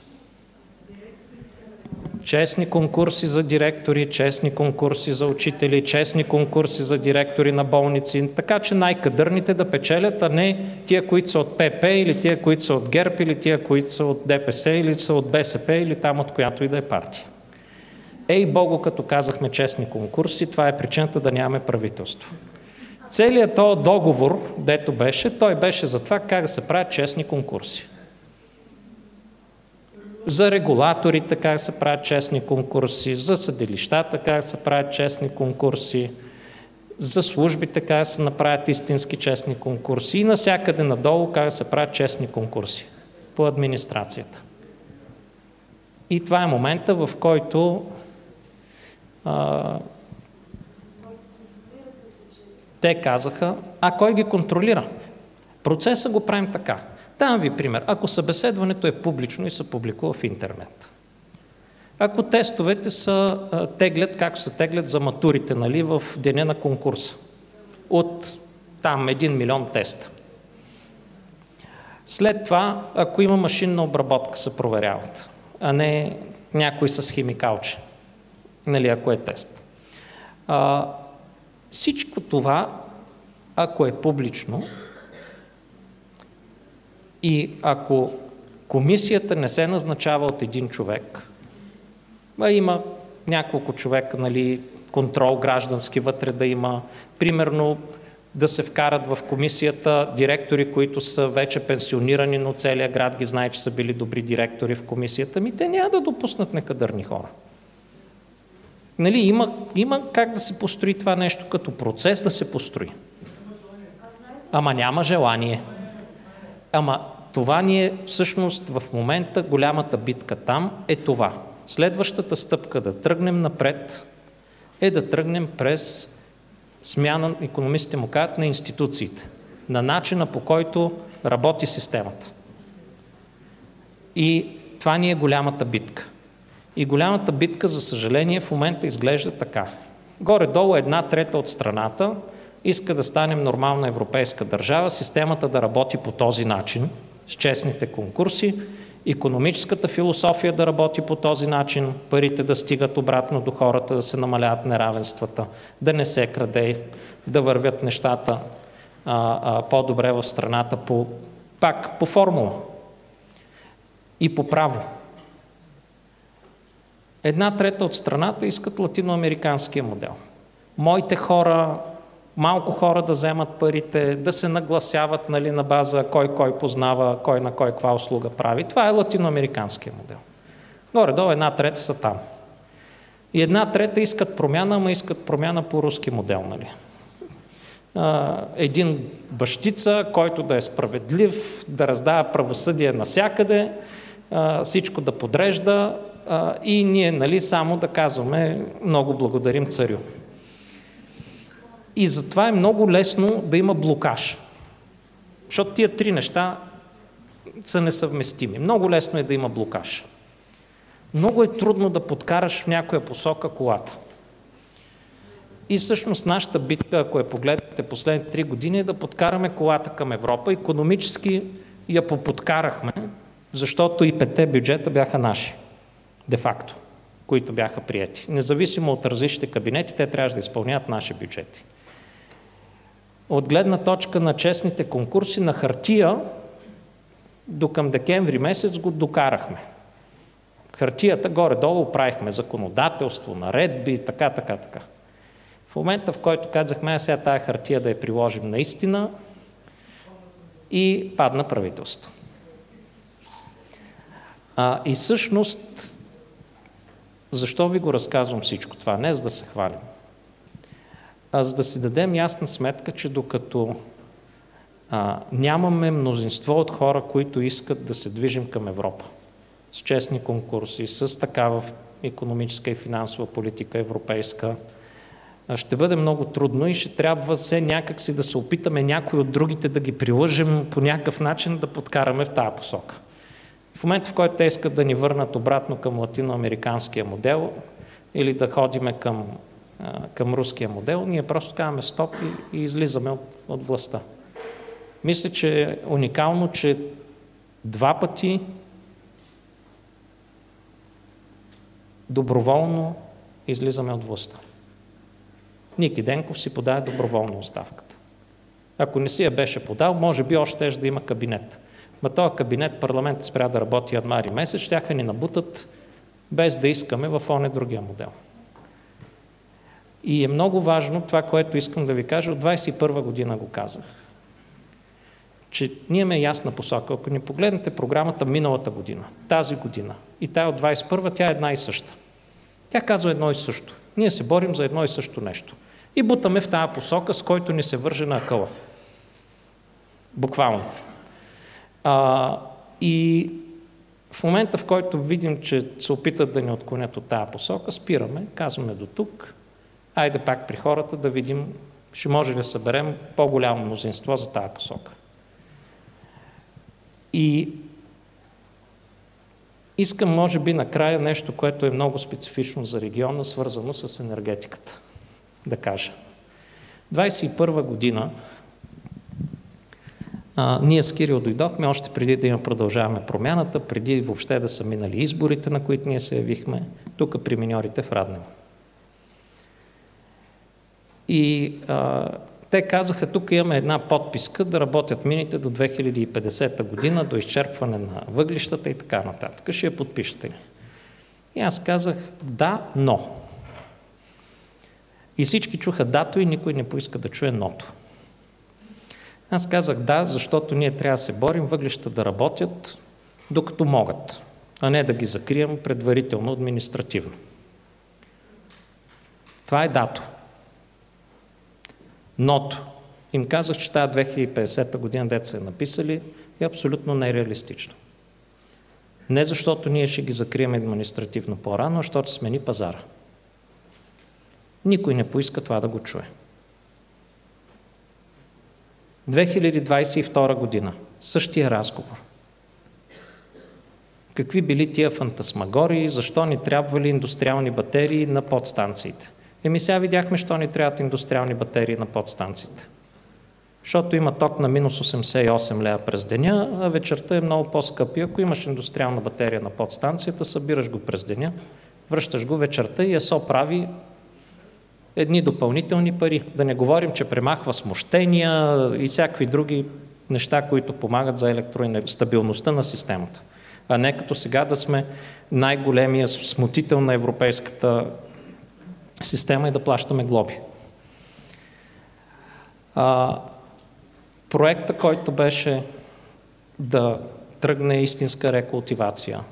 Честни конкурси за директори, честни конкурси за учители, честни конкурси за директори на болници, така че най-кадърните да печелят, а не тия, които са от ПП, или тия, които са от ГЕРБ, или тия, които са от ДПС, или са от БСП, или там от която и да е партия. Ей Богу, като казахме честни конкурси, това е причината да нямаме правителство. Целият този договор, дето беше, той беше за това как да се правят честни конкурси. За регулаторите как се правят честни конкурси, за съдилищата как се правят честни конкурси, за службите как се направят истински честни конкурси и навсякъде надолу как се правят честни конкурси по администрацията. И това е момента, в който а, те казаха, а кой ги контролира? Процеса го правим така. Давам ви пример. Ако събеседването е публично и се публикува в интернет. Ако тестовете са теглят, както се теглят за матурите, нали, в деня на конкурса. От там един милион теста. След това, ако има машинна обработка, се проверяват, а не някой с химикалче, нали, ако е тест. А, всичко това, ако е публично, и ако комисията не се назначава от един човек, а има няколко човека, нали, контрол граждански вътре да има, примерно да се вкарат в комисията директори, които са вече пенсионирани, но целият град ги знае, че са били добри директори в комисията, ми те няма да допуснат некадърни хора. Нали, има, има как да се построи това нещо като процес да се построи. Ама няма желание. Ама това ни е всъщност в момента голямата битка там е това. Следващата стъпка да тръгнем напред е да тръгнем през смяна, икономистите му казват, на институциите, на начина по който работи системата. И това ни е голямата битка. И голямата битка, за съжаление, в момента изглежда така. Горе-долу една трета от страната иска да станем нормална европейска държава, системата да работи по този начин, с честните конкурси, икономическата философия да работи по този начин, парите да стигат обратно до хората, да се намаляват неравенствата, да не се краде, да вървят нещата а, а, по-добре в страната, по, пак по формула и по право. Една трета от страната искат латиноамериканския модел. Моите хора малко хора да вземат парите, да се нагласяват, нали, на база кой кой познава, кой на кой каква услуга прави. Това е латиноамериканския модел. Горе-долу една трета са там. И една трета искат промяна, ама искат промяна по руски модел. Нали? Един бащица, който да е справедлив, да раздава правосъдие навсякъде, всичко да подрежда и ние, нали, само да казваме много благодарим царю. И затова е много лесно да има блокаж. Защото тия три неща са несъвместими. Много лесно е да има блокаж. Много е трудно да подкараш в някоя посока колата. И всъщност нашата битка, ако я погледнете последните три години, е да подкараме колата към Европа. Икономически я поподкарахме, защото и петте бюджета бяха наши, де-факто, които бяха приети. Независимо от различните кабинети, те трябваше да изпълняват наши бюджети. От гледна точка на честните конкурси на хартия, до към декември месец го докарахме. Хартията горе-долу правихме законодателство, наредби, така, така, така. В момента, в който казахме, сега тая хартия да я приложим наистина, и падна правителство. А, и всъщност, защо ви го разказвам всичко това? Не за да се хвалим, а за да си дадем ясна сметка, че докато а, нямаме мнозинство от хора, които искат да се движим към Европа, с честни конкурси, с такава икономическа и финансова политика европейска, ще бъде много трудно и ще трябва все някак си да се опитаме някой от другите да ги прилъжем по някакъв начин да подкараме в тази посока. В момента, в който те искат да ни върнат обратно към латиноамериканския модел или да ходиме към, към руския модел, ние просто казваме стоп и, и излизаме от, от властта. Мисля, че е уникално, че два пъти доброволно излизаме от властта. Ники Денков си подаде доброволно оставката. Ако не си я беше подал, може би още ще да има кабинет. Ма този кабинет, парламентът спря да работи януари месец, щяха ни набутат без да искаме в оне другия модел. И е много важно това, което искам да ви кажа, от двадесет и първа година го казах, че ние имаме ясна посока. Ако ни погледнете програмата миналата година, тази година и тая от двадесет и първа, тя е една и съща. Тя казва едно и също. Ние се борим за едно и също нещо. И бутаме в тази посока, с който ни се върже на акъла. Буквално. А, и в момента, в който видим, че се опитат да ни отклонят от тази посока, спираме, казваме до тук, айде пак при хората да видим, ще може ли да съберем по-голямо мнозинство за тази посока. И искам, може би, накрая нещо, което е много специфично за региона, свързано с енергетиката, да кажа. двадесет и първа година а, ние с Кирил дойдохме, още преди да има продължаваме промяната, преди въобще да са минали изборите, на които ние се явихме, тук при миньорите в Раднево. И а, те казаха, тук имаме една подписка да работят мините до две хиляди и петдесета година, до изчерпване на въглищата и така нататък. Ще я подпишете ли? И аз казах, да, но. И всички чуха дато и никой не поиска да чуе ното. Аз казах да, защото ние трябва да се борим въглищата да работят докато могат, а не да ги закрием предварително административно. Това е дато. Ното. Им казах, че тази две хиляди и петдесета година, дето са е написали, е абсолютно нереалистично. Не защото ние ще ги закрием административно по-рано, а защото смени пазара. Никой не поиска това да го чуе. две хиляди двадесет и втора година. Същия разговор. Какви били тия фантасмагории, защо ни трябвали индустриални батерии на подстанциите? Еми сега видяхме, що ни трябват индустриални батерии на подстанциите. Защото има ток на минус осемдесет и осем лева през деня, а вечерта е много по-скъп. И ако имаш индустриална батерия на подстанцията, събираш го през деня, връщаш го вечерта и ЕСО прави едни допълнителни пари. Да не говорим, че премахва смущения и всякакви други неща, които помагат за електростабилността на системата. А не като сега да сме най-големия смутител на европейската система и да плащаме глоби. А, проекта, който беше да тръгне истинска рекултивация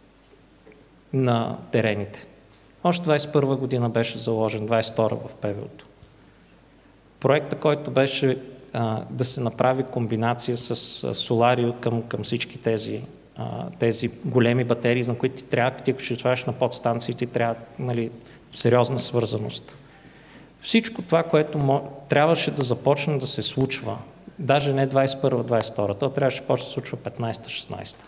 на терените. Още двадесет и първа година беше заложен, двадесет и втора в ПВУ-то. Проекта, който беше а, да се направи комбинация с а, солари към, към всички тези, а, тези големи батерии, за които ти трябва, ти ако ще отваряш на подстанциите, трябва, нали, сериозна свързаност. Всичко това, което мо... трябваше да започне да се случва, даже не двадесет и първа двадесет и втора, то трябваше да почне да се случва петнадесета шестнадесета.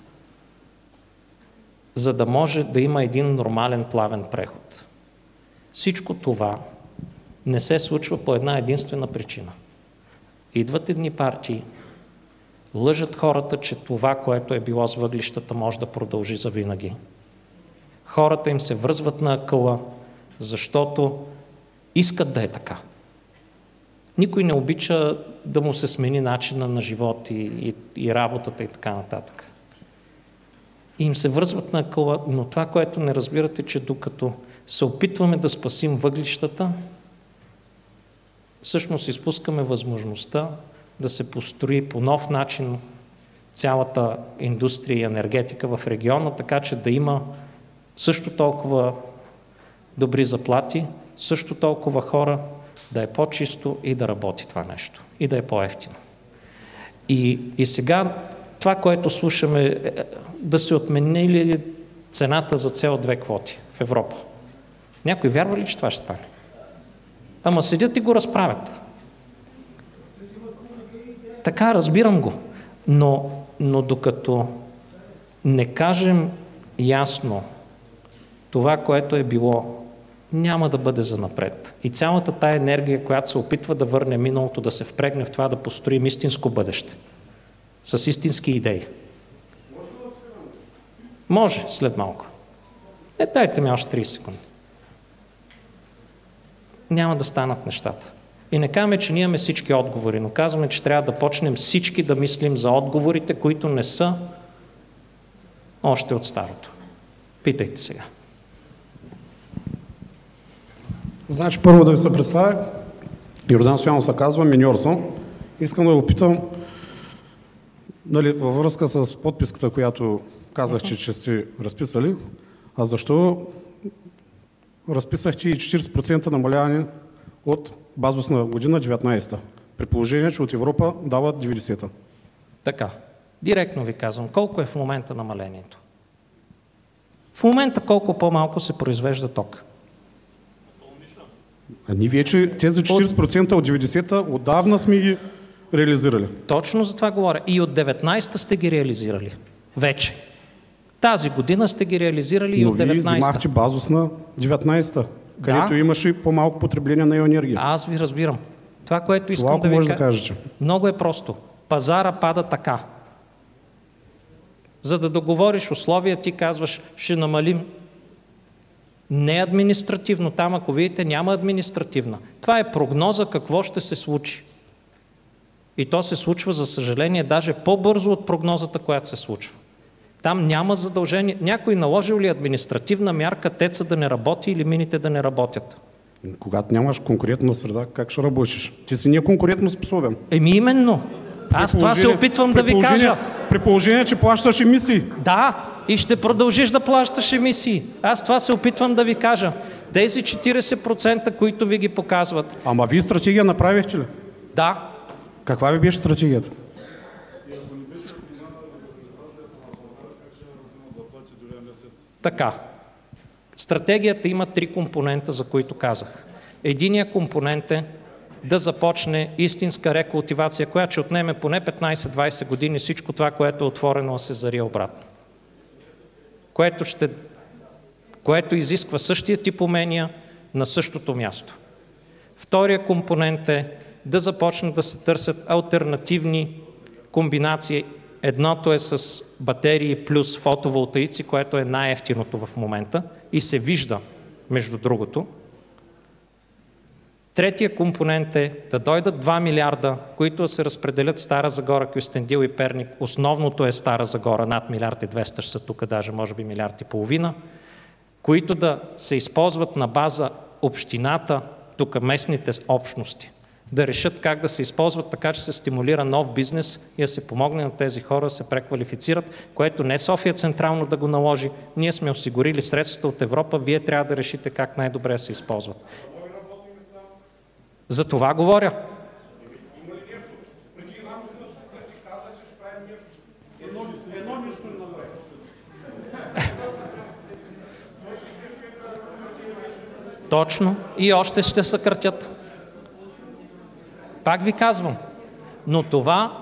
За да може да има един нормален плавен преход. Всичко това не се случва по една единствена причина. Идват едни партии, лъжат хората, че това, което е било с въглищата, може да продължи завинаги. Хората им се връзват на акъла, защото искат да е така. Никой не обича да му се смени начина на живот и, и, и работата и така нататък. И им се връзват на акъла, но това, което не разбирате, че докато се опитваме да спасим въглищата, всъщност изпускаме възможността да се построи по нов начин цялата индустрия и енергетика в региона, така че да има също толкова добри заплати, също толкова хора, да е по-чисто и да работи това нещо. И да е по-евтино. И, и сега това, което слушаме, е да се отменили цената за С О две квоти в Европа. Някой вярва ли, че това ще стане? Ама седят и го разправят. Така, разбирам го. Но, но докато не кажем ясно това, което е било, няма да бъде занапред. И цялата тая енергия, която се опитва да върне миналото, да се впрегне в това да построим истинско бъдеще. С истински идеи. Може, след малко. Не, дайте ми още тридесет секунди. Няма да станат нещата. И не казваме, че ние имаме всички отговори, но казваме, че трябва да почнем всички да мислим за отговорите, които не са още от старото. Питайте сега. Значи, първо да ви се представя. Йордан Стоянов се казва, миньор съм. Искам да ви опитам, нали, във връзка с подписката, която казах, че, че сте разписали, а защо разписахте и четиридесет процента намаляване от базисна година деветнадесета, при положение, че от Европа дават деветдесета. Така, директно ви казвам, колко е в момента намалението? В момента колко по-малко се произвежда ток? А ние вече тези четиридесет процента от деветдесета отдавна сме ги реализирали. Точно за това говоря. И от деветнадесета сте ги реализирали. Вече. Тази година сте ги реализирали и от деветнадесета. Но вие взимахте базисна деветнадесета, където да. Имаше по-малко потребление на енергия. Аз ви разбирам. Това, което искам това, да ви може кажа, да кажете. Много е просто. Пазара пада така. За да договориш условия, ти казваш, ще намалим. Не административно. Там, ако видите, няма административна. Това е прогноза какво ще се случи. И то се случва, за съжаление, даже по-бързо от прогнозата, която се случва. Там няма задължение. Някой наложил ли административна мярка теца да не работи или мините да не работят? Когато нямаш конкурентна среда, как ще работиш? Ти си не конкурентно способен. Еми именно. Аз това се опитвам да ви кажа. При положение, че плащаш емисии. Да, и ще продължиш да плащаш емисии. Аз това се опитвам да ви кажа. Тези четиридесет процента, които ви ги показват. Ама вие стратегия направихте ли? Да. Каква ви беше стратегията? Така. Стратегията има три компонента, за които казах. Единият компонент е да започне истинска рекултивация, която ще отнеме поне петнадесет-двадесет години всичко това, което е отворено, се зарие обратно. Което, ще, което изисква същия тип умения на същото място. Втория компонент е да започнат да се търсят алтернативни комбинации. Едното е с батерии плюс фотоволтаици, което е най-евтиното в момента и се вижда, между другото. Третия компонент е да дойдат два милиарда, които се разпределят Стара Загора, Кюстендил и Перник. Основното е Стара Загора, над милиард и двеста са тук, даже може би милиард и половина, които да се използват на база общината, тук местните общности, да решат как да се използват така, че се стимулира нов бизнес и да се помогне на тези хора да се преквалифицират, което не София централно да го наложи. Ние сме осигурили средствата от Европа, вие трябва да решите как най-добре да се използват. За това говоря. Точно. И още ще съкратят. Пак ви казвам. Но това...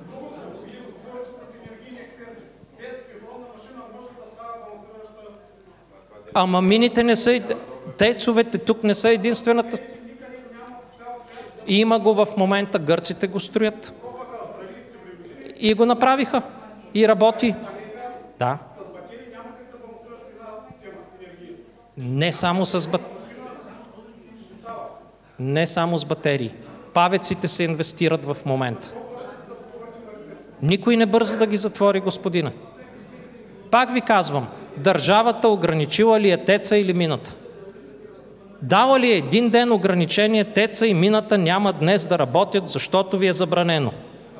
Ама мините не са... Тецовете тук не са единствената... Има го в момента, гърците го строят. И го направиха. И работи. Да. Не само с батерии. Не само с батерии. Павеците се инвестират в момента. Никой не бърза да ги затвори, господина. Пак ви казвам, държавата ограничила ли е теца или мината? Дала ли е един ден ограничение теца и мината няма днес да работят, защото ви е забранено?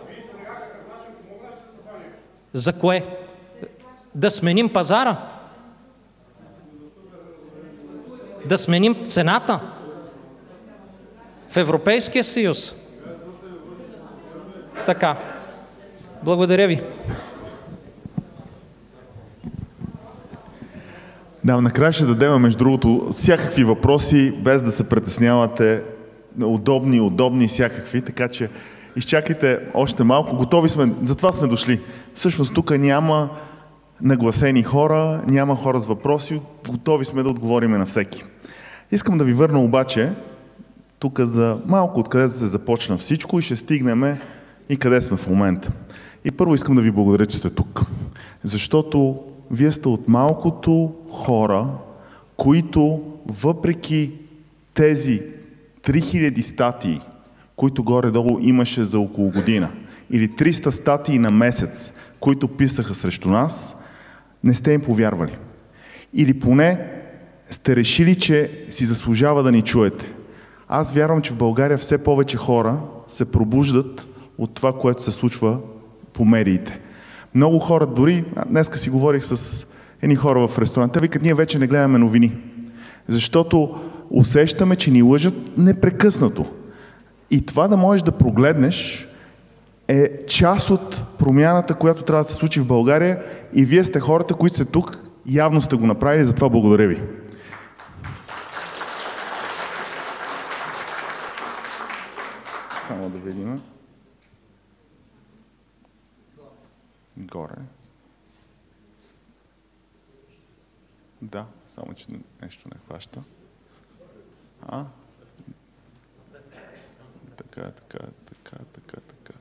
За кое? Да сменим пазара? Да сменим цената? В Европейския съюз. Така. Благодаря ви. Да, накрая ще дадем, между другото, всякакви въпроси, без да се притеснявате, удобни, удобни, всякакви, така че изчакайте още малко. Готови сме, затова сме дошли. Всъщност тук няма нагласени хора, няма хора с въпроси, готови сме да отговорим на всеки. Искам да ви върна обаче тук за малко откъде се започна всичко и ще стигнем и къде сме в момента. И първо искам да ви благодаря, че сте тук. Защото вие сте от малкото хора, които въпреки тези три хиляди статии, които горе-долу имаше за около година, или триста статии на месец, които писаха срещу нас, не сте им повярвали. Или поне сте решили, че си заслужава да ни чуете. Аз вярвам, че в България все повече хора се пробуждат от това, което се случва по медиите. Много хора, дори днеска си говорих с едни хора в ресторанта, викат, ние вече не гледаме новини. Защото усещаме, че ни лъжат непрекъснато. И това да можеш да прогледнеш е част от промяната, която трябва да се случи в България, и вие сте хората, които сте тук, явно сте го направили, затова благодаря ви. Само да видим. Горе. Да, само че нещо не хваща. А? Така, така, така, така, така.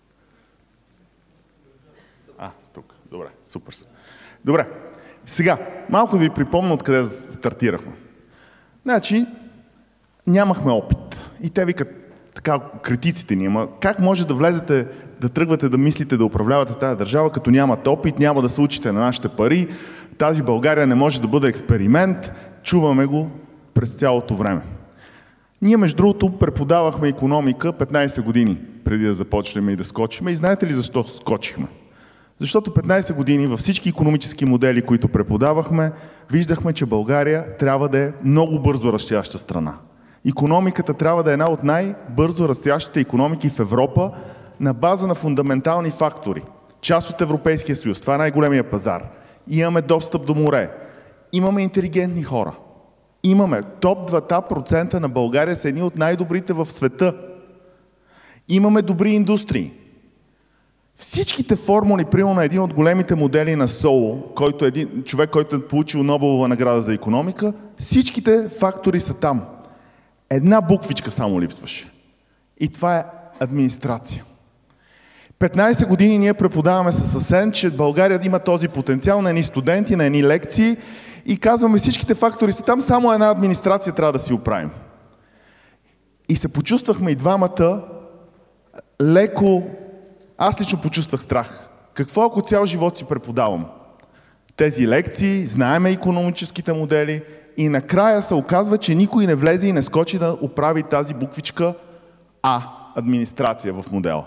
А, тук. Добре, супер. Добре. Сега, малко да ви припомня откъде стартирахме. Значи, нямахме опит. И те викат, така, критиците ни, ама как може да влезете, да тръгвате да мислите да управлявате тази държава, като нямате опит, няма да се учите на нашите пари, тази България не може да бъде експеримент, чуваме го през цялото време. Ние, между другото, преподавахме икономика петнайсет години преди да започнем и да скочим. И знаете ли защо скочихме? Защото петнайсет години във всички икономически модели, които преподавахме, виждахме, че България трябва да е много бързо растяща страна. Икономиката трябва да е една от най-бързо растящите икономики в Европа на база на фундаментални фактори. Част от Европейския съюз, това е най-големия пазар. Имаме достъп до море. Имаме интелигентни хора. Имаме топ два процента на България са едни от най-добрите в света. Имаме добри индустрии. Всичките формули, примерно на един от големите модели на Соло, който е един човек, който е получил Нобелова награда за икономика, всичките фактори са там. Една буквичка само липсваше. И това е администрация. петнайсет години ние преподаваме със Асен, че България има този потенциал на едни студенти, на едни лекции и казваме всичките фактори са там, само една администрация трябва да си оправим. И се почувствахме и двамата леко, аз лично почувствах страх. Какво ако цял живот си преподавам тези лекции, знаеме икономическите модели и накрая се оказва, че никой не влезе и не скочи да оправи тази буквичка А администрация в модела.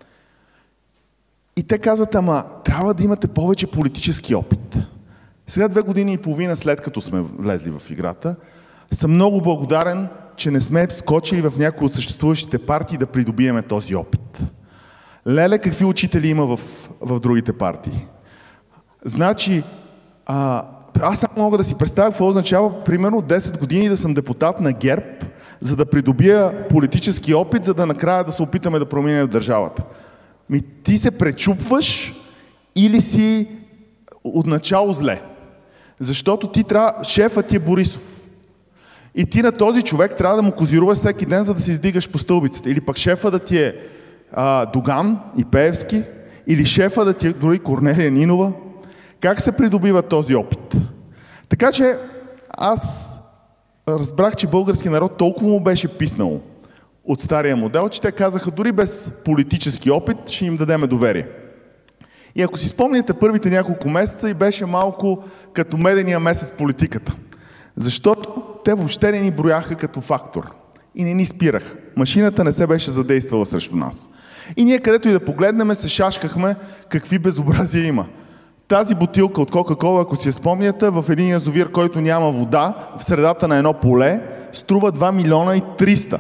И те казват, ама трябва да имате повече политически опит. Сега две години и половина след като сме влезли в играта, съм много благодарен, че не сме скочили в някои от съществуващите партии да придобиеме този опит. Леле, какви учители има в, в другите партии. Значи, а, аз само мога да си представя какво означава примерно десет години да съм депутат на ГЕРБ, за да придобия политически опит, за да накрая да се опитаме да променим държавата. Ми, ти се пречупваш или си отначало зле. Защото ти трябва, шефът ти е Борисов. И ти на този човек трябва да му козируваш всеки ден, за да се издигаш по стълбицата. Или пък шефа да ти е а, Доган и Пеевски, или шефа да ти е дори Корнелия Нинова. Как се придобива този опит? Така че аз разбрах, че български народ толкова му беше писнало от стария модел, че те казаха, дори без политически опит ще им дадеме доверие. И ако си спомняте първите няколко месеца и беше малко като медения месец политиката. Защото те въобще не ни брояха като фактор. И не ни спираха. Машината не се беше задействала срещу нас. И ние където и да погледнем, се шашкахме какви безобразия има. Тази бутилка от Кока-Кола, ако си я спомняте, в един язовир, който няма вода, в средата на едно поле, струва два милиона и триста.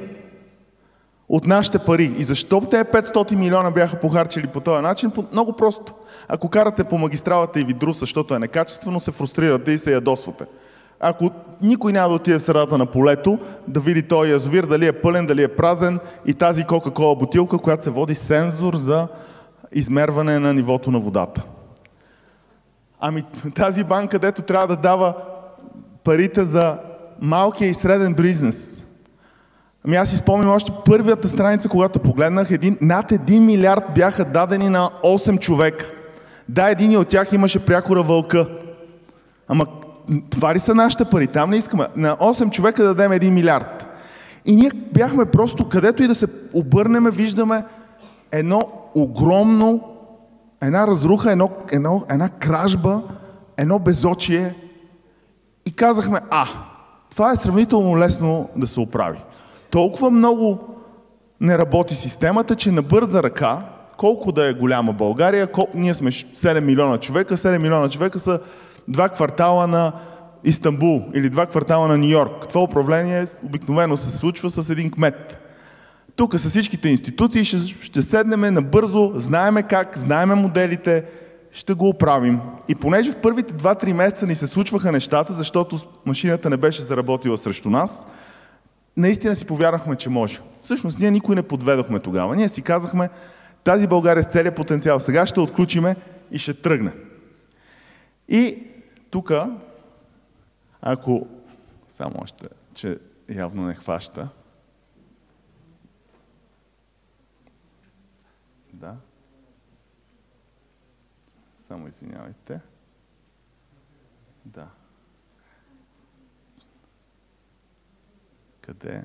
От нашите пари. И защо те петстотин милиона бяха похарчили по този начин? Много просто. Ако карате по магистралата и ви друса, защото е некачествено, се фрустрирате и се ядосвате. Ако никой няма да отиде в средата на полето, да види този язовир, дали е пълен, дали е празен и тази Кока-Кола бутилка, която се води сензор за измерване на нивото на водата. Ами тази банка, дето трябва да дава парите за малкия и среден бизнес. Ами аз си спомням още първията страница, когато погледнах, един, над един милиард бяха дадени на осем човека. Да, един от тях имаше прякора Вълка. Ама това ли са нашите пари? Там не искаме. На осем човека да дадем един милиард. И ние бяхме просто, където и да се обърнем, виждаме едно огромно, една разруха, едно, едно, една кражба, едно безочие. И казахме, а, това е сравнително лесно да се оправи. Толкова много не работи системата, че на бърза ръка, колко да е голяма България, колко, ние сме седем милиона човека, седем милиона човека са два квартала на Истанбул или два квартала на Нью-Йорк. Това управление обикновено се случва с един кмет. Тук с всичките институции ще, ще седнем набързо, знаеме как, знаеме моделите, ще го оправим. И понеже в първите два-три месеца ни се случваха нещата, защото машината не беше заработила срещу нас, наистина си повярвахме, че може. Всъщност ние никой не подведохме тогава. Ние си казахме, тази България с целия потенциал сега ще отключиме и ще тръгне. И тук, ако само още, че явно не хваща. Да. Само извинявайте. Да. Къде?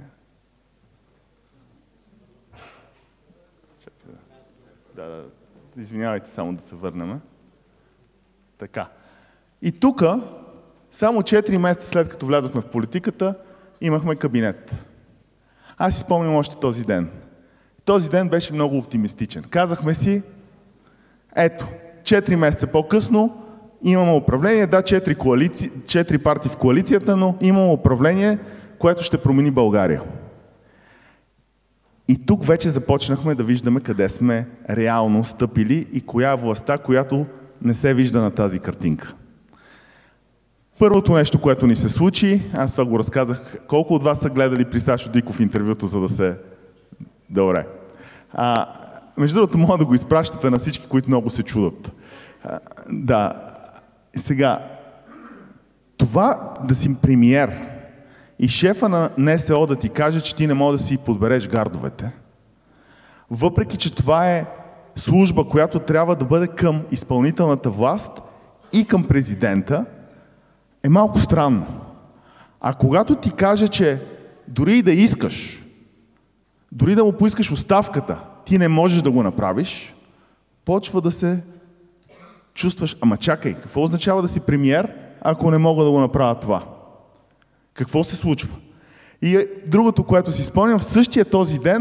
Чакай, да. Да, да. Извинявайте, само да се върнем. Така. И тук, само четири месеца след като влязохме в политиката, имахме кабинет. Аз си спомням още този ден. Този ден беше много оптимистичен. Казахме си, ето, четири месеца по-късно имаме управление, да, четири, коалици... четири партии в коалицията, но имаме управление, което ще промени България. И тук вече започнахме да виждаме къде сме реално стъпили и коя е властта, която не се вижда на тази картинка. Първото нещо, което ни се случи, аз това го разказах, колко от вас са гледали при Сашо Диков интервюто, за да се... Добре. А, между другото, мога да го изпращате на всички, които много се чудат. А, да. Сега, това да си премиер и шефа на НСО да ти каже, че ти не мога да си подбереш гардовете, въпреки че това е служба, която трябва да бъде към изпълнителната власт и към президента, е малко странно. А когато ти каже, че дори и да искаш, дори да му поискаш оставката, ти не можеш да го направиш, почва да се чувстваш, ама чакай, какво означава да си премиер, ако не мога да го направя това? Какво се случва? И другото, което си спомням, в същия този ден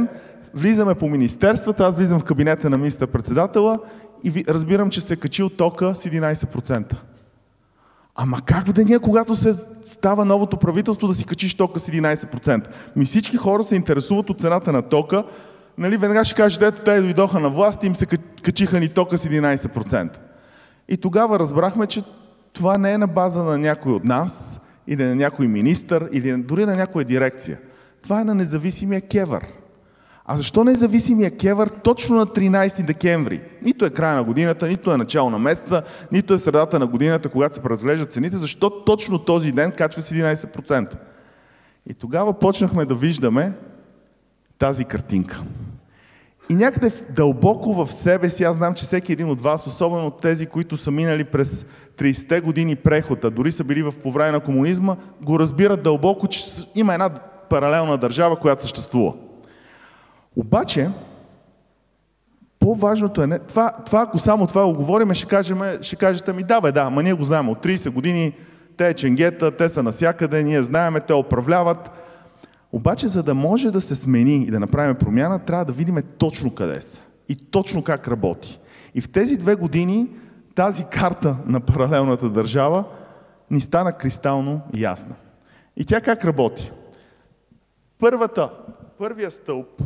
влизаме по министерствата, аз влизам в кабинета на министър-председателя и ви, разбирам, че се е качил тока с единайсет процента. Ама как в деня, когато се става новото правителство, да си качиш тока с единайсет процента? Ми всички хора се интересуват от цената на тока. Нали, веднага ще кажете, ето те дойдоха на власт и им се качиха ни тока с единайсет процента. И тогава разбрахме, че това не е на база на някой от нас, или на някой министър, или дори на някоя дирекция. Това е на независимия КЕВР. А защо независимия КЕВР точно на тринайсети декември? Нито е края на годината, нито е начало на месеца, нито е средата на годината, когато се преразглеждат цените. Защо точно този ден качва с единайсет процента? И тогава почнахме да виждаме тази картинка. И някъде дълбоко в себе си, аз знам, че всеки един от вас, особено от тези, които са минали през трийсетте години преход, а дори са били в по време на комунизма, го разбират дълбоко, че има една паралелна държава, която съществува. Обаче, по-важното е не... Това, това, ако само това го говорим, ще, кажем, ще кажете ми, да бе, да, ама ние го знаем от трийсет години, те е ченгета, те са насякъде, ние знаем, те управляват. Обаче, за да може да се смени и да направим промяна, трябва да видим точно къде са и точно как работи. И в тези две години тази карта на паралелната държава ни стана кристално ясна. И тя как работи? Първата, първия стълб,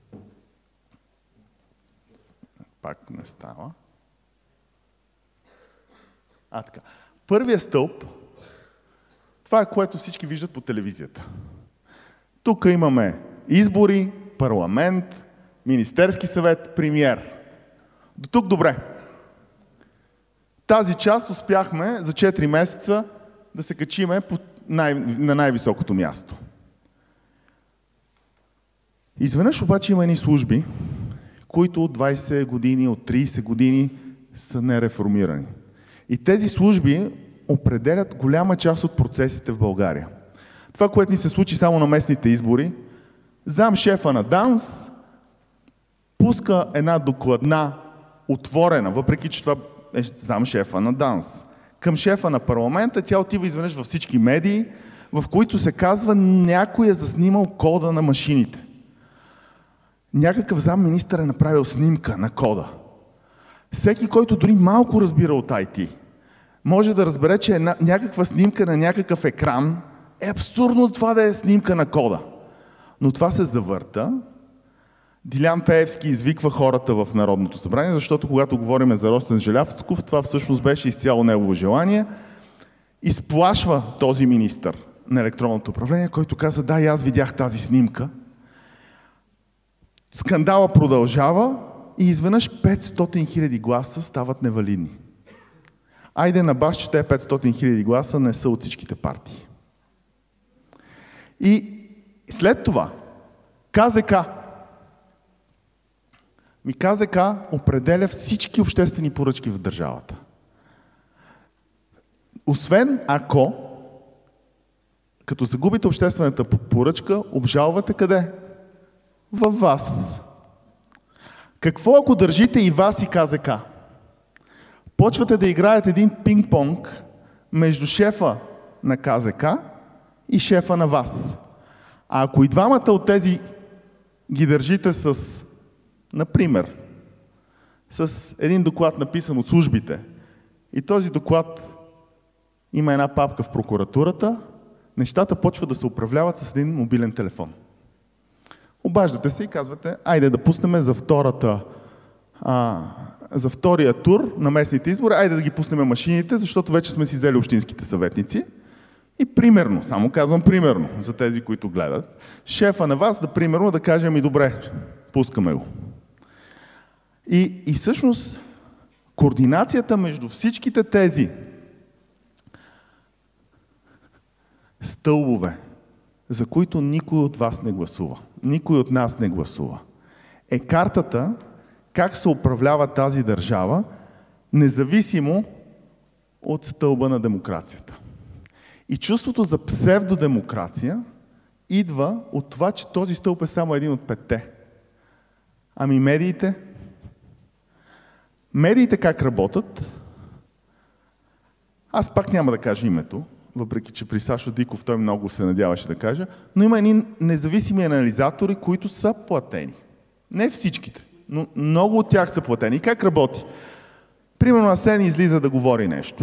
пак не става, а така, първия стълб, това е което всички виждат по телевизията. Тук имаме избори, парламент, Министерски съвет, премиер. До тук добре. Тази част успяхме за четири месеца да се качиме най- на най-високото място. Изведнъж обаче има едни служби, които от двайсет години, от трийсет години са нереформирани. И тези служби определят голяма част от процесите в България. Това, което ни се случи само на местните избори, зам шефа на ДАНС пуска една докладна отворена, въпреки че това е зам шефа на ДАНС. Към шефа на парламента тя отива изведнъж във всички медии, в които се казва някой е заснимал кода на машините. Някакъв замминистър е направил снимка на кода. Всеки, който дори малко разбира от ай ти, може да разбере, че е някаква снимка на някакъв екран е абсурдно това да е снимка на кода. Но това се завърта. Дилян Пеевски извиква хората в Народното събрание, защото когато говорим за Росен Желязков, това всъщност беше изцяло негово желание. Изплашва този министър на електронното управление, който каза, да, и аз видях тази снимка. Скандала продължава и изведнъж петстотин хиляди гласа стават невалидни. Айде на баш, че те петстотин хиляди гласа не са от всичките партии. И след това КЗК. Ми КЗК определя всички обществени поръчки в държавата. Освен ако, като загубите обществената поръчка, обжалвате къде? Във вас. Какво ако държите и вас и КЗК? Почвате да играете един пинг-понг между шефа на КЗК и шефа на вас. А ако и двамата от тези ги държите с, например, с един доклад написан от службите и този доклад има една папка в прокуратурата, нещата почват да се управляват с един мобилен телефон. Обаждате се и казвате, айде да пуснем за втората, а, за втория тур на местните избори, айде да ги пуснем машините, защото вече сме си взели общинските съветници. И примерно, само казвам примерно, за тези, които гледат, шефа на вас да примерно да каже, ми добре, пускаме го. И, и всъщност координацията между всичките тези стълбове, за които никой от вас не гласува, никой от нас не гласува, е картата как се управлява тази държава, независимо от стълба на демокрацията. И чувството за псевдодемокрация идва от това, че този стълб е само един от петте. Ами медиите? Медиите как работят? Аз пак няма да кажа името, въпреки че при Сашо Диков той много се надяваше да каже, но има едни независими анализатори, които са платени. Не всичките, но много от тях са платени. И как работи? Примерно Асен излиза да говори нещо.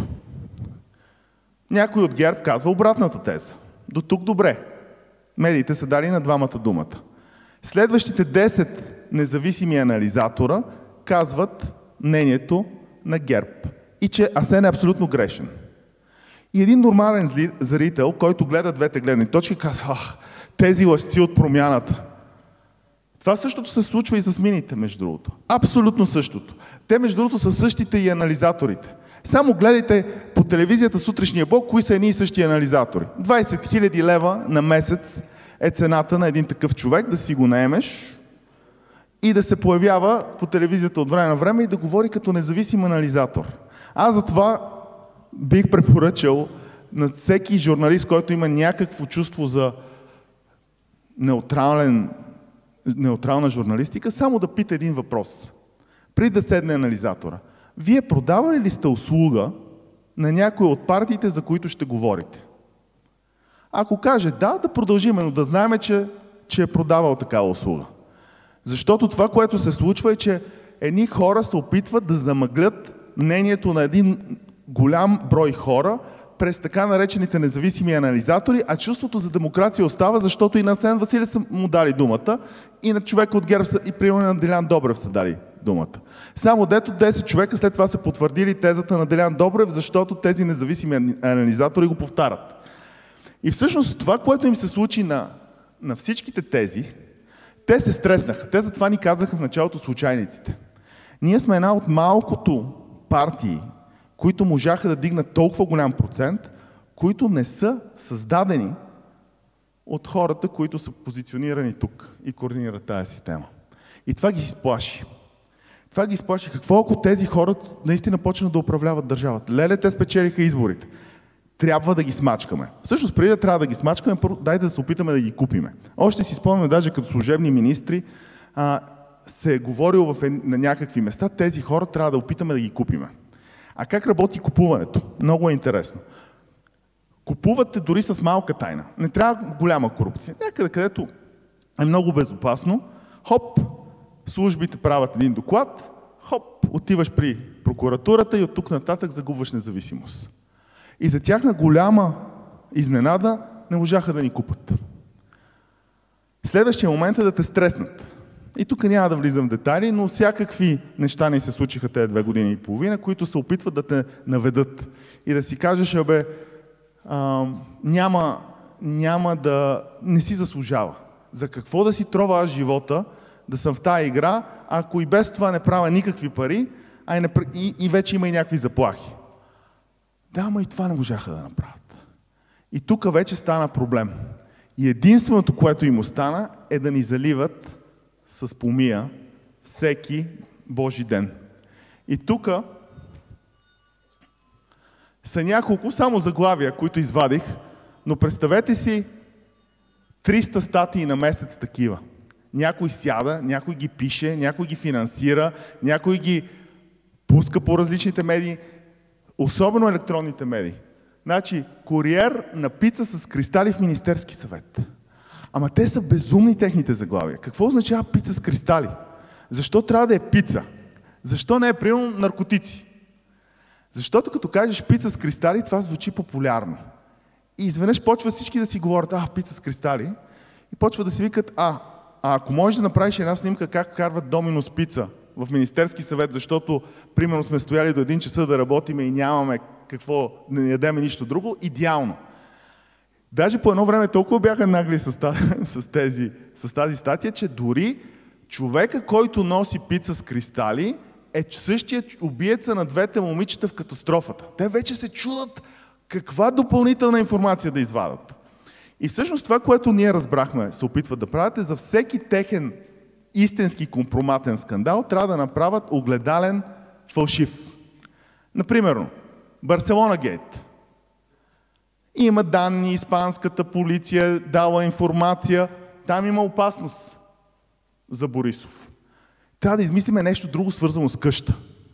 Някой от ГЕРБ казва обратната теза. До тук добре. Медиите са дали на двамата думата. Следващите десет независими анализатора казват мнението на ГЕРБ. И че Асен е абсолютно грешен. И един нормален зрител, който гледа двете гледни точки, казва, ах, тези лъжци от промяната. Това същото се случва и с мините, между другото. Абсолютно същото. Те, между другото, са същите и анализаторите. Само гледайте по телевизията сутрешния блок, кои са едни и същи анализатори. двайсет хиляди лева на месец е цената на един такъв човек, да си го наемеш и да се появява по телевизията от време на време и да говори като независим анализатор. Аз затова бих препоръчал на всеки журналист, който има някакво чувство за неутрален, неутрална журналистика, само да пита един въпрос. Преди да седне анализатора. Вие продавали ли сте услуга на някои от партиите, за които ще говорите? Ако каже да, да продължим, но да знаем, че, че е продавал такава услуга. Защото това, което се случва е, че едни хора се опитват да замъглят мнението на един голям брой хора през така наречените независими анализатори, а чувството за демокрация остава, защото и на Асен Василев са му дали думата, и на човека от ГЕРБ са, и примерно на Делян Добрев са дали думата. Само дето десет човека след това са потвърдили тезата на Делян Добрев, защото тези независими анализатори го повтарят. И всъщност това, което им се случи на, на всичките тези, те се стреснаха. Те затова ни казаха в началото случайниците. Ние сме една от малкото партии, които можаха да дигнат толкова голям процент, които не са създадени от хората, които са позиционирани тук и координират тази система. И това ги изплаши. Това ги изплаши. Какво ако тези хора наистина почнат да управляват държавата? Леле, те спечелиха изборите. Трябва да ги смачкаме. Всъщност, преди да трябва да ги смачкаме, първо, дайте да се опитаме да ги купиме. Още си спомняме, даже като служебни министри, а, се е говорило в, на някакви места, тези хора трябва да опитаме да ги купиме. А как работи купуването? Много е интересно. Купувате дори с малка тайна. Не трябва голяма корупция. Някъде, където е много безопасно, хоп, службите правят един доклад, хоп, отиваш при прокуратурата и от тук нататък загубваш независимост. И за тяхна голяма изненада не можаха да ни купат. Следващия момент е да те стреснат. И тук няма да влизам в детайли, но всякакви неща ни се случиха тези две години и половина, които се опитват да те наведат. И да си кажеш, абе, а, няма, няма да... не си заслужава. За какво да си трова аз живота, да съм в тая игра, ако и без това не правя никакви пари, а и, не, и, и вече има и някакви заплахи. Да, ама и това не можаха да направят. И тук вече стана проблем. И единственото, което им остана, е да ни заливат с помия всеки Божи ден. И тук са няколко само заглавия, които извадих, но представете си триста статии на месец такива. Някой сяда, някой ги пише, някой ги финансира, някой ги пуска по различните медии, особено електронните медии. Значи, куриер на пица с кристали в Министерски съвет. Ама те са безумни техните заглавия. Какво означава пица с кристали? Защо трябва да е пица? Защо не е, примерно, наркотици? Защото като кажеш пица с кристали, това звучи популярно. И изведнъж почва всички да си говорят, а, пица с кристали, и почва да си викат, а, а ако можеш да направиш една снимка как карват Доминос пица в Министерски съвет, защото, примерно, сме стояли до един часа да работиме и нямаме какво, не ядеме нищо друго, идеално. Даже по едно време толкова бяха нагли с тази, с тези, с тази статия, че дори човека, който носи пица с кристали, е същия убиеца на двете момичета в катастрофата. Те вече се чудат каква допълнителна информация да извадат. И всъщност това, което ние разбрахме, се опитват да правят, е за всеки техен истински компроматен скандал трябва да направят огледален фалшив. Например, Барселона Гейт. Има данни, испанската полиция дала информация, там има опасност за Борисов. Трябва да измислиме нещо друго, свързано с къща.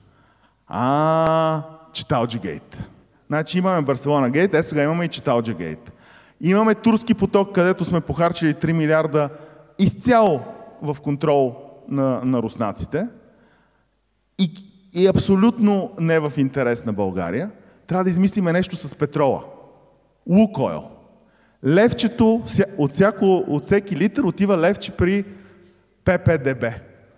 А, Читалджи Гейт. Значи имаме Барселона Гейт, ето сега имаме и Читалджи Гейт. Имаме Турски поток, където сме похарчили три милиарда изцяло в контрол на, на руснаците и, и абсолютно не в интерес на България, трябва да измислиме нещо с петрола. Лукойл. Левчето, от, всяко, от всеки литър отива левче при Пе Пе Де Бе.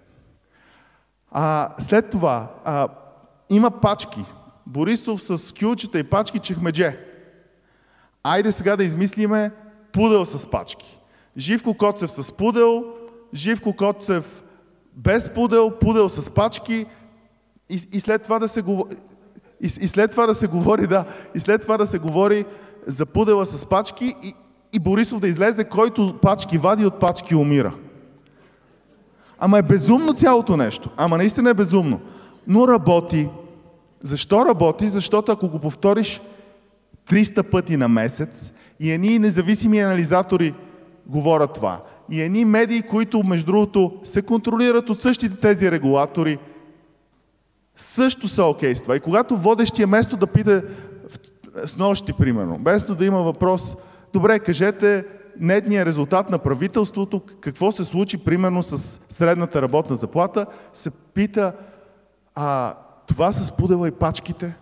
А, след това а, има пачки. Борисов с кюлчета и пачки чехмедже. Айде сега да измислиме пудел с пачки. Живко Коцев с пудел, Живко Коцев без пудел, пудел с пачки и, и след това да се говори и, и след това да се говори, да, и след това да се говори за пудела с пачки и, и Борисов да излезе, който пачки вади, от пачки умира. Ама е безумно цялото нещо. Ама наистина е безумно. Но работи. Защо работи? Защото ако го повториш триста пъти на месец и едни независими анализатори говорят това, и едни медии, които между другото се контролират от същите тези регулатори, също са окей с това. И когато водещия место да пита с нощи, примерно, без да има въпрос, добре, кажете нетния резултат на правителството, какво се случи, примерно, с средната работна заплата, се пита, а това с пудела и пачките?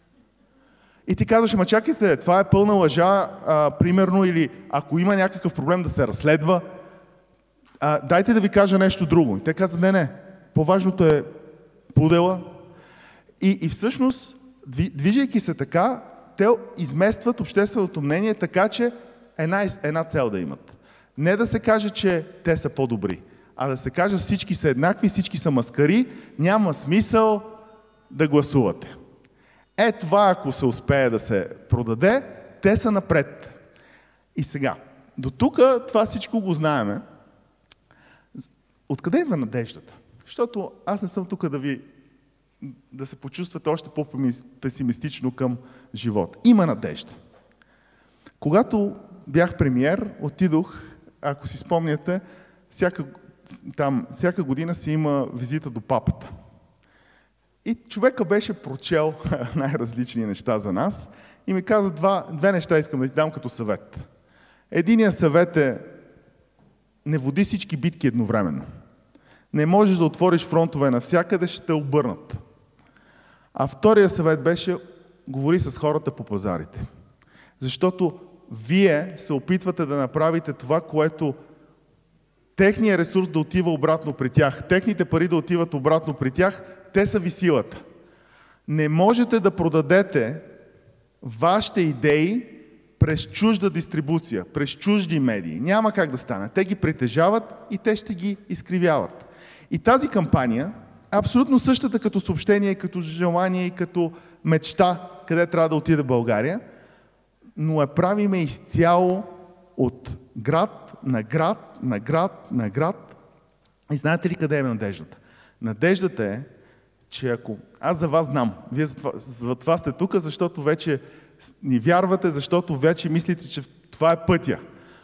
И ти казваш, ама чакайте, това е пълна лъжа, а, примерно, или ако има някакъв проблем да се разследва, а, дайте да ви кажа нещо друго. И те казват, не, не, по-важното е пудела. И, и всъщност, движейки се така, те изместват общественото мнение така, че една, една цел да имат. Не да се каже, че те са по-добри, а да се каже, всички са еднакви, всички са маскари, няма смисъл да гласувате. Е това, ако се успее да се продаде, те са напред. И сега, до тук това всичко го знаеме. Откъде идва надеждата? Защото аз не съм тук да ви да се почувствате още по-песимистично към живота. Има надежда. Когато бях премиер, отидох, ако си спомняте, всяка, там, всяка година си има визита до папата. И човека беше прочел най-различни неща за нас и ми каза два, две неща искам да ти дам като съвет. Единият съвет е не води всички битки едновременно. Не можеш да отвориш фронтове навсякъде, ще те обърнат. А втория съвет беше говори с хората по пазарите. Защото вие се опитвате да направите това, което техният ресурс да отива обратно при тях, техните пари да отиват обратно при тях, те са ви силата. Не можете да продадете вашите идеи през чужда дистрибуция, през чужди медии. Няма как да стане. Те ги притежават и те ще ги изкривяват. И тази кампания е абсолютно същата като съобщение, като желание и като мечта, къде трябва да отиде България, но я правиме изцяло от град на град, на град, на град. И знаете ли къде е надеждата? Надеждата е, че ако... Аз за вас знам, вие за това, за това сте тук, защото вече ни вярвате, защото вече мислите, че това е пътя.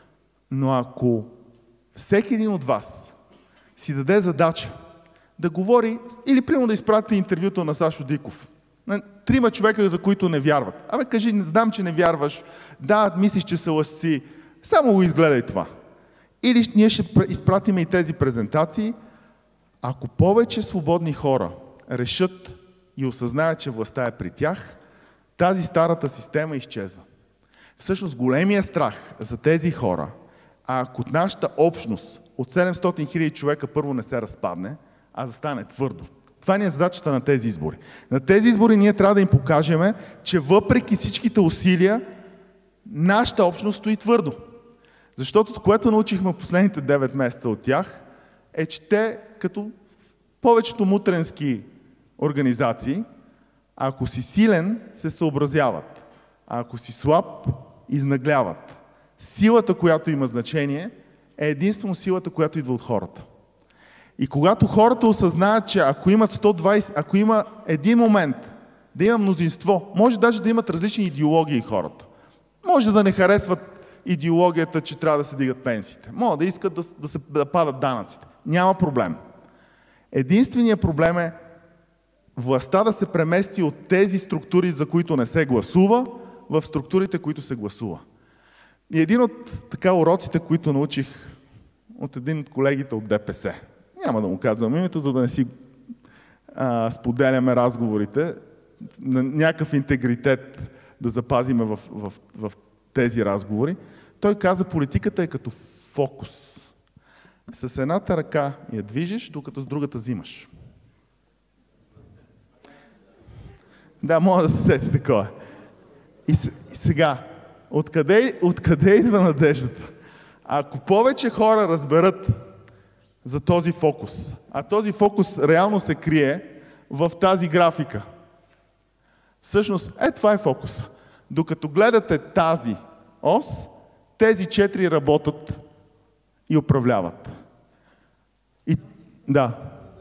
Но ако всеки един от вас си даде задача да говори, или примерно да изпратите интервюто на Сашо Диков, на трима човека, за които не вярват. Абе, кажи, не знам, че не вярваш, да, мислиш, че са лъжци, само го изгледай това. Или ние ще изпратиме и тези презентации, ако повече свободни хора решат и осъзнаят, че властта е при тях, тази старата система изчезва. Всъщност големия страх за тези хора, а ако нашата общност от седемстотин хиляди човека първо не се разпадне, а застане твърдо. Това ни е задачата на тези избори. На тези избори ние трябва да им покажем, че въпреки всичките усилия, нашата общност стои твърдо. Защото, което научихме последните девет месеца от тях, е, че те, като повечето мутренски организации, ако си силен, се съобразяват. А ако си слаб, изнагляват. Силата, която има значение, е единствено силата, която идва от хората. И когато хората осъзнаят, че ако имат сто двайсет, ако има един момент да има мнозинство, може даже да имат различни идеологии хората. Може да не харесват идеологията, че трябва да се дигат пенсиите. Може да искат да, да се да падат данъците. Няма проблем. Единственият проблем е властта да се премести от тези структури, за които не се гласува, в структурите, които се гласува. И един от така уроците, които научих от един от колегите от Де Пе Се. няма да му казвам името, за да не си а, споделяме разговорите, на някакъв интегритет да запазиме в, в, в тези разговори. Той каза, политиката е като фокус. С едната ръка я движиш, докато с другата взимаш. Да, мога да се сети такова. И, и сега, откъде, откъде идва надеждата? Ако повече хора разберат за този фокус, а този фокус реално се крие в тази графика. Всъщност, е, това е фокус. Докато гледате тази ос, тези четири работят и управляват. И, да.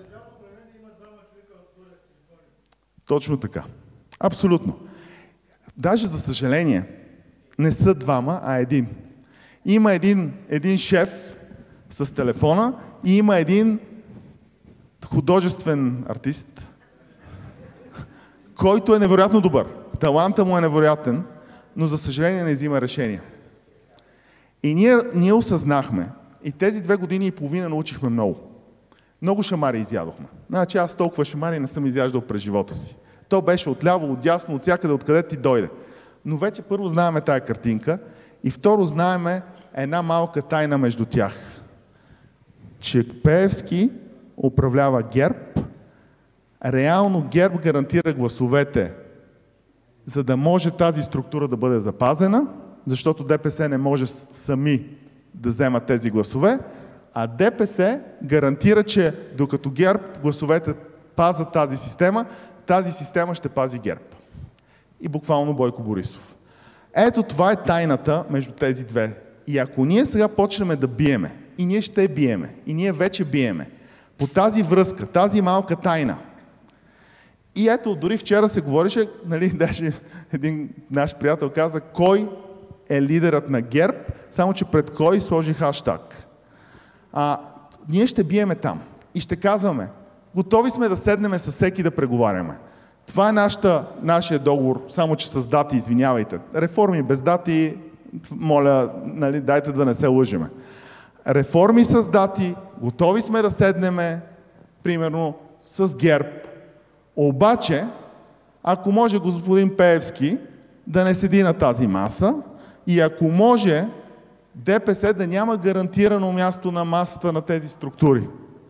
Точно така. Абсолютно. Даже за съжаление, не са двама, а един. Има един, един шеф с телефона и има един художествен артист, който е невероятно добър. Таланта му е невероятен, но за съжаление не взима решения. И ние, ние осъзнахме, и тези две години и половина научихме много. Много шамари изядохме. Значи аз толкова шамари не съм изяждал през живота си. То беше отляво, отдясно, от всякъде, откъде ти дойде. Но вече първо знаеме тая картинка и второ знаеме една малка тайна между тях. Че Пеевски управлява ГЕРБ, реално ГЕРБ гарантира гласовете, за да може тази структура да бъде запазена, защото ДПС не може сами да вземат тези гласове, а ДПС гарантира, че докато ГЕРБ гласовете пазят тази система, тази система ще пази ГЕРБ. И буквално Бойко Борисов. Ето това е тайната между тези две. И ако ние сега почнем да биеме, и ние ще биеме, и ние вече биеме, по тази връзка, тази малка тайна. И ето, дори вчера се говореше, нали, даже един наш приятел каза, кой е лидерът на ГЕРБ, само че пред кой сложи хаштаг. А, ние ще биеме там и ще казваме, готови сме да седнем със всеки да преговаряме. Това е нашата, нашия договор, само че с дати, извинявайте. Реформи без дати, моля, нали, дайте да не се лъжеме. Реформи с дати, готови сме да седнем, примерно, с ГЕРБ. Обаче, ако може господин Пеевски да не седи на тази маса и ако може ДПС да няма гарантирано място на масата на тези структури.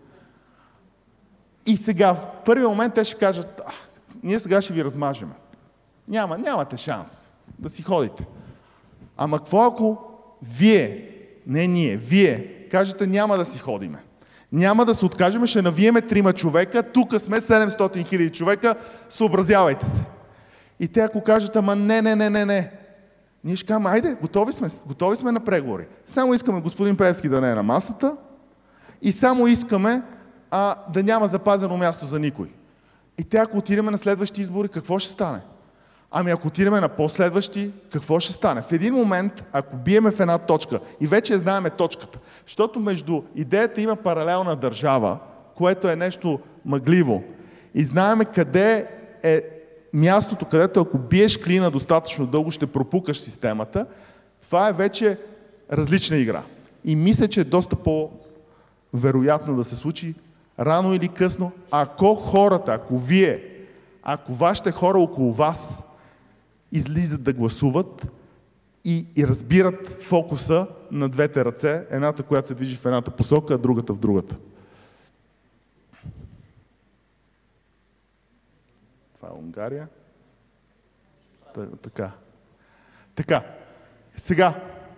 И сега, в първия момент те ще кажат, а, ние сега ще ви размажем. Няма, нямате шанс да си ходите. Ама какво ако вие, не ние, вие кажете няма да си ходиме. Няма да се откажем, ще навиеме трима човека, тук сме седемстотин хиляди човека, съобразявайте се. И те ако кажат, ама не, не, не, не, не. Ние ще кажем, айде, готови сме, готови сме на преговори. Само искаме господин Пеевски да не е на масата и само искаме а, да няма запазено място за никой. И те ако отидем на следващи избори, какво ще стане? Ами ако отидем на последващи, какво ще стане? В един момент, ако биеме в една точка и вече знаеме точката, защото между идеята има паралелна държава, което е нещо мъгливо, и знаеме къде е мястото, където ако биеш клина достатъчно дълго, ще пропукаш системата, това е вече различна игра. И мисля, че е доста по-вероятно да се случи рано или късно, ако хората, ако вие, ако вашите хора около вас излизат да гласуват и, и разбират фокуса на двете ръце, едната, която се движи в едната посока, а другата в другата. Това е Унгария. Така. Така. Сега.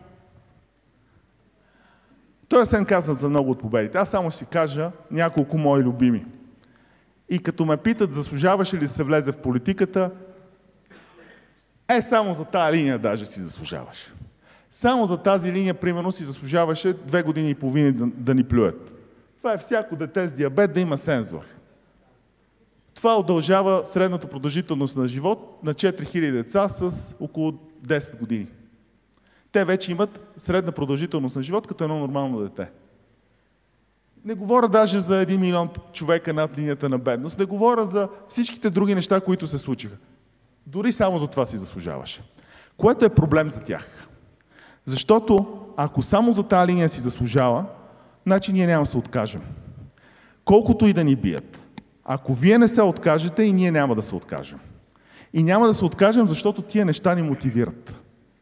Той Асен каза за много от победите. Аз само ще кажа няколко мои любими. И като ме питат, заслужаваше ли да се влезе в политиката, е, само за тази линия даже си заслужаваше. Само за тази линия, примерно, си заслужаваше две години и половина да, да ни плюят. Това е всяко дете с диабет да има сензор. Това удължава средната продължителност на живот на четири хиляди деца с около десет години. Те вече имат средна продължителност на живот като едно нормално дете. Не говоря даже за един милион човека над линията на бедност, не говоря за всичките други неща, които се случиха. Дори само за това си заслужаваше. Което е проблем за тях. Защото ако само за тази линия си заслужава, значи ние няма да се откажем. колкото и да ни бият. Ако вие не се откажете, и ние няма да се откажем. И няма да се откажем, защото тия неща ни мотивират.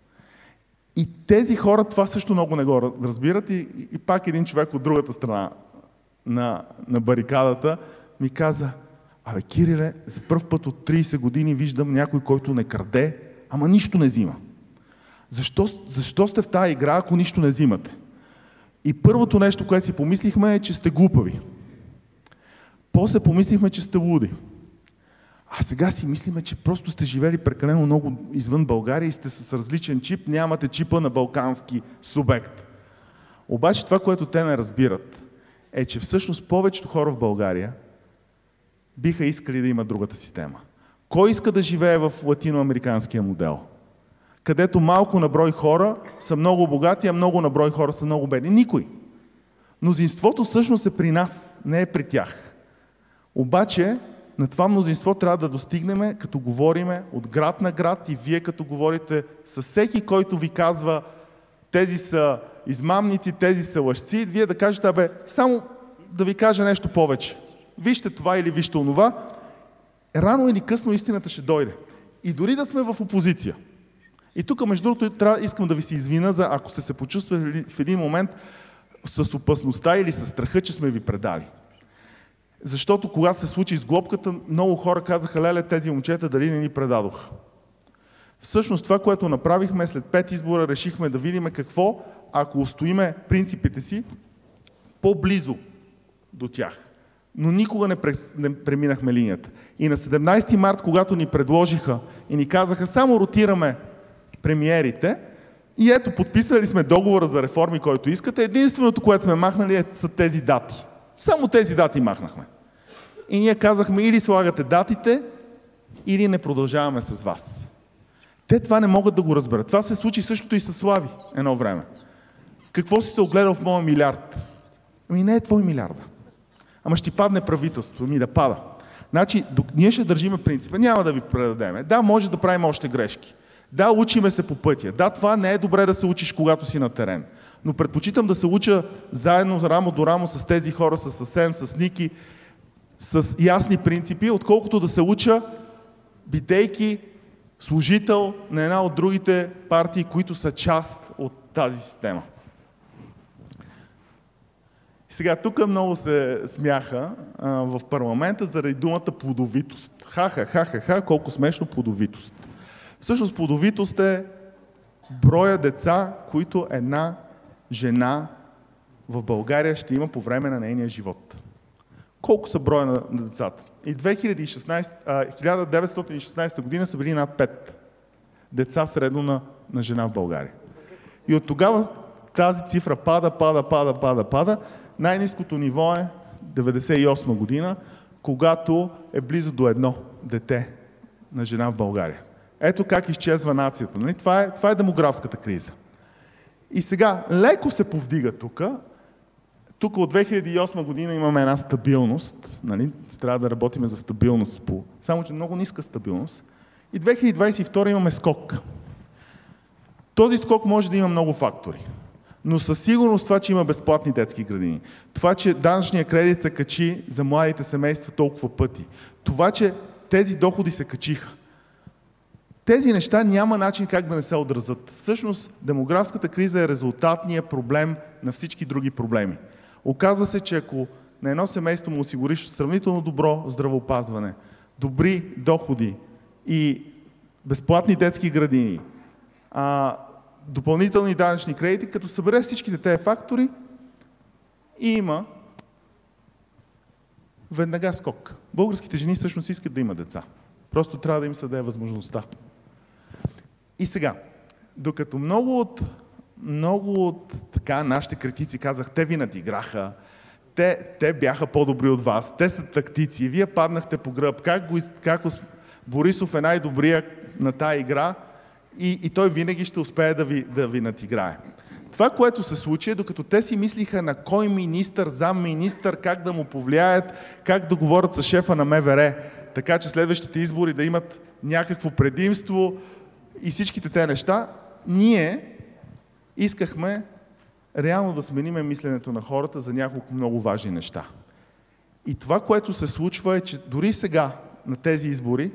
И тези хора това също много не го разбират и, и пак един човек от другата страна на, на барикадата ми каза: абе, Кириле, за първ път от трийсет години виждам някой, който не краде, ама нищо не взима. Защо, защо сте в тази игра, ако нищо не взимате? И първото нещо, което си помислихме, е, че сте глупави. После помислихме, че сте луди. А сега си мислиме, че просто сте живели прекалено много извън България и сте с различен чип, нямате чипа на балкански субект. Обаче това, което те не разбират, е, че всъщност повечето хора в България биха искали да имат другата система. Кой иска да живее в латиноамериканския модел? Където малко на брой хора са много богати, а много на брой хора са много бедни. Никой. Мнозинството всъщност е при нас, не е при тях. Обаче на това мнозинство трябва да достигнем, като говориме от град на град и вие като говорите с всеки, който ви казва: тези са измамници, тези са лъжци, вие да кажете: абе, само да ви кажа нещо повече. Вижте това или вижте онова, рано или късно истината ще дойде. И дори да сме в опозиция. И тук, между другото, трябва, искам да ви се извина, за ако сте се почувствали в един момент с опасността или с страха, че сме ви предали. Защото когато се случи с глобката, много хора казаха: леле, тези момчета дали не ни предадоха. Всъщност това, което направихме след пет избора, решихме да видим какво, ако устоиме принципите си по-близо до тях. Но никога не, прес, не преминахме линията. И на седемнайсети март, когато ни предложиха и ни казаха: само ротираме премиерите, и ето, подписали сме договора за реформи, който искате, единственото, което сме махнали, е, са тези дати. Само тези дати махнахме. И ние казахме: или слагате датите, или не продължаваме с вас. Те това не могат да го разберат. Това се случи същото и с Слави едно време. Какво си се огледал в моя милиард? Ами не е твой милиарда. Ама ще ти падне правителство, ми да пада. Значи, ние ще държиме принципа, няма да ви предадеме. Да, може да правим още грешки. Да, учиме се по пътя. Да, това не е добре да се учиш, когато си на терен. Но предпочитам да се уча заедно, рамо до рамо с тези хора, с Асен, с Ники, с ясни принципи, отколкото да се уча, бидейки служител на една от другите партии, които са част от тази система. Сега, тук много се смяха а, в парламента заради думата плодовитост. Ха-ха, ха-ха-ха, колко смешно плодовитост. Всъщност плодовитост е броя деца, които една жена в България ще има по време на нейния живот. Колко са броя на, на децата? И хиляда деветстотин и шестнайсета година са били над пет деца средно на, на жена в България. И от тогава тази цифра пада, пада, пада, пада, пада. Най-ниското ниво е деветдесет и осма година, когато е близо до едно дете на жена в България. Ето как изчезва нацията. Нали? Това, е, това е демографската криза. И сега леко се повдига тук. Тук от две хиляди и осма година имаме една стабилност. Нали? Трябва да работим за стабилност. По... Само, че много ниска стабилност. И две хиляди двайсет и втора имаме скок. Този скок може да има много фактори. Но със сигурност това, че има безплатни детски градини, това, че данъчният кредит се качи за младите семейства толкова пъти, това, че тези доходи се качиха, тези неща няма начин как да не се отразят. Всъщност, демографската криза е резултатният проблем на всички други проблеми. Оказва се, че ако на едно семейство му осигуриш сравнително добро здравеопазване, добри доходи и безплатни детски градини, а, допълнителни данъчни кредити, като събере всичките тези фактори, и има веднага скок. Българските жени всъщност искат да имат деца. Просто трябва да им се даде възможността. И сега, докато много от, много от така, нашите критици казах: те ви надиграха, те, те бяха по-добри от вас, те са тактици, вие паднахте по гръб, как, го, как Борисов е най-добрия на тая игра, и, и той винаги ще успее да ви, да ви надиграе. Това, което се случи, докато те си мислиха на кой министър, замминистър, как да му повлияят, как да говорят с шефа на МВР, така че следващите избори да имат някакво предимство и всичките тези неща, ние искахме реално да смениме мисленето на хората за няколко много важни неща. И това, което се случва е, че дори сега на тези избори,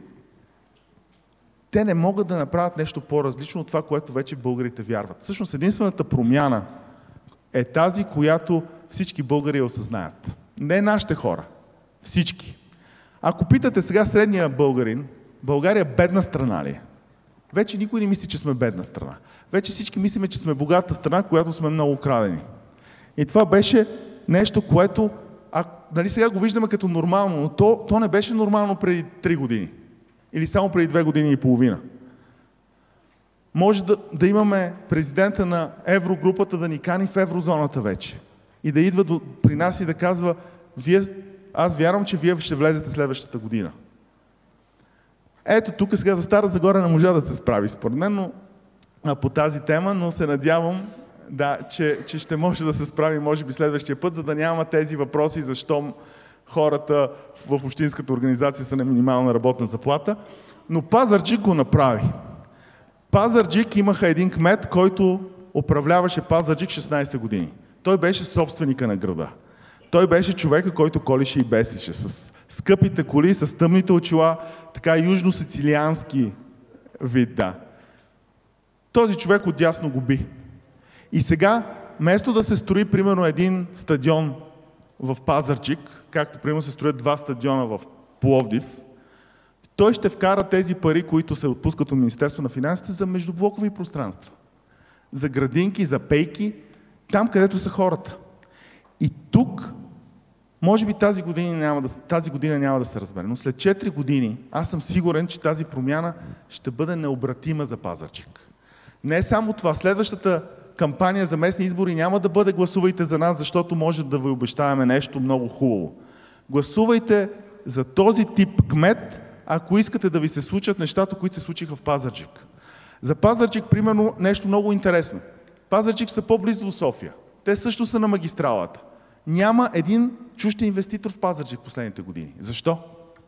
те не могат да направят нещо по-различно от това, което вече българите вярват. Всъщност единствената промяна е тази, която всички българи осъзнаят. Не нашите хора, всички. Ако питате сега средния българин, България бедна страна ли е? Вече никой не мисли, че сме бедна страна. Вече всички мислиме, че сме богата страна, която сме много крадени. И това беше нещо, което а, нали сега го виждаме като нормално, но то, то не беше нормално преди три години. Или само преди две години и половина. Може да, да имаме президента на Еврогрупата да ни кани в еврозоната вече. И да идва до, при нас и да казва, вие, аз вярвам, че вие ще влезете следващата година. Ето тук сега за Стара Загора не можа да се справи според мен, но, а, по тази тема, но се надявам, да, че, че ще може да се справи може би следващия път, за да няма тези въпроси, защо хората в общинската организация са на минимална работна заплата. Но Пазарджик го направи. Пазарджик имаха един кмет, който управляваше Пазарджик шестнайсет години. Той беше собственика на града. Той беше човека, който колеше и бесеше. С скъпите коли, с тъмните очила, така южно-сицилиански вид, да. Този човек отдясно го би. И сега, вместо да се строи, примерно, един стадион в Пазарджик, както, примерно, се строят два стадиона в Пловдив, той ще вкара тези пари, които се отпускат от Министерство на финансите, за междублокови пространства. За градинки, за пейки, там, където са хората. И тук, може би тази година няма да, тази година няма да се разбере, но след четири години аз съм сигурен, че тази промяна ще бъде необратима за Пазарджик. Не само това, следващата кампания за местни избори няма да бъде гласувайте за нас, защото може да ви обещаваме нещо много хубаво. Гласувайте за този тип кмет, ако искате да ви се случат нещата, които се случиха в Пазарджик. За Пазарджик, примерно, нещо много интересно. Пазарджик са по-близо до София. Те също са на магистралата. Няма един чужд инвеститор в Пазарджик в последните години. Защо?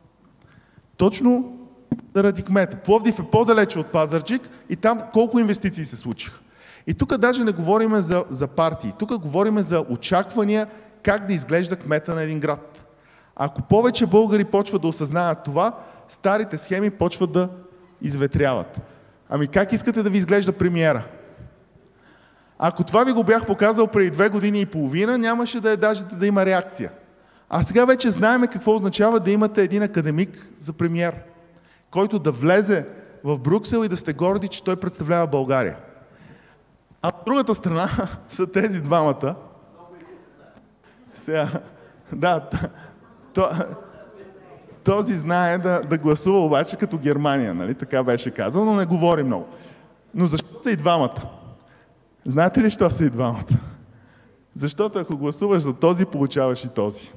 Точно заради кмета. Пловдив е по-далече от Пазарджик и там колко инвестиции се случиха. И тук даже не говорим за, за партии. Тук говорим за очаквания как да изглежда кмета на един град. Ако повече българи почват да осъзнаят това, старите схеми почват да изветряват. Ами как искате да ви изглежда премиера? Ако това ви го бях показал преди две години и половина, нямаше да е даже да има реакция. А сега вече знаем какво означава да имате един академик за премиер, който да влезе в Брюксел и да сте горди, че той представлява България. А от другата страна са тези двамата. Сега, да, то, този знае да, да гласува обаче като Германия, нали? Така беше казал, но не говори много. Но защо са и двамата? Знаете ли, що са и двамата? Защото ако гласуваш за този, получаваш и този.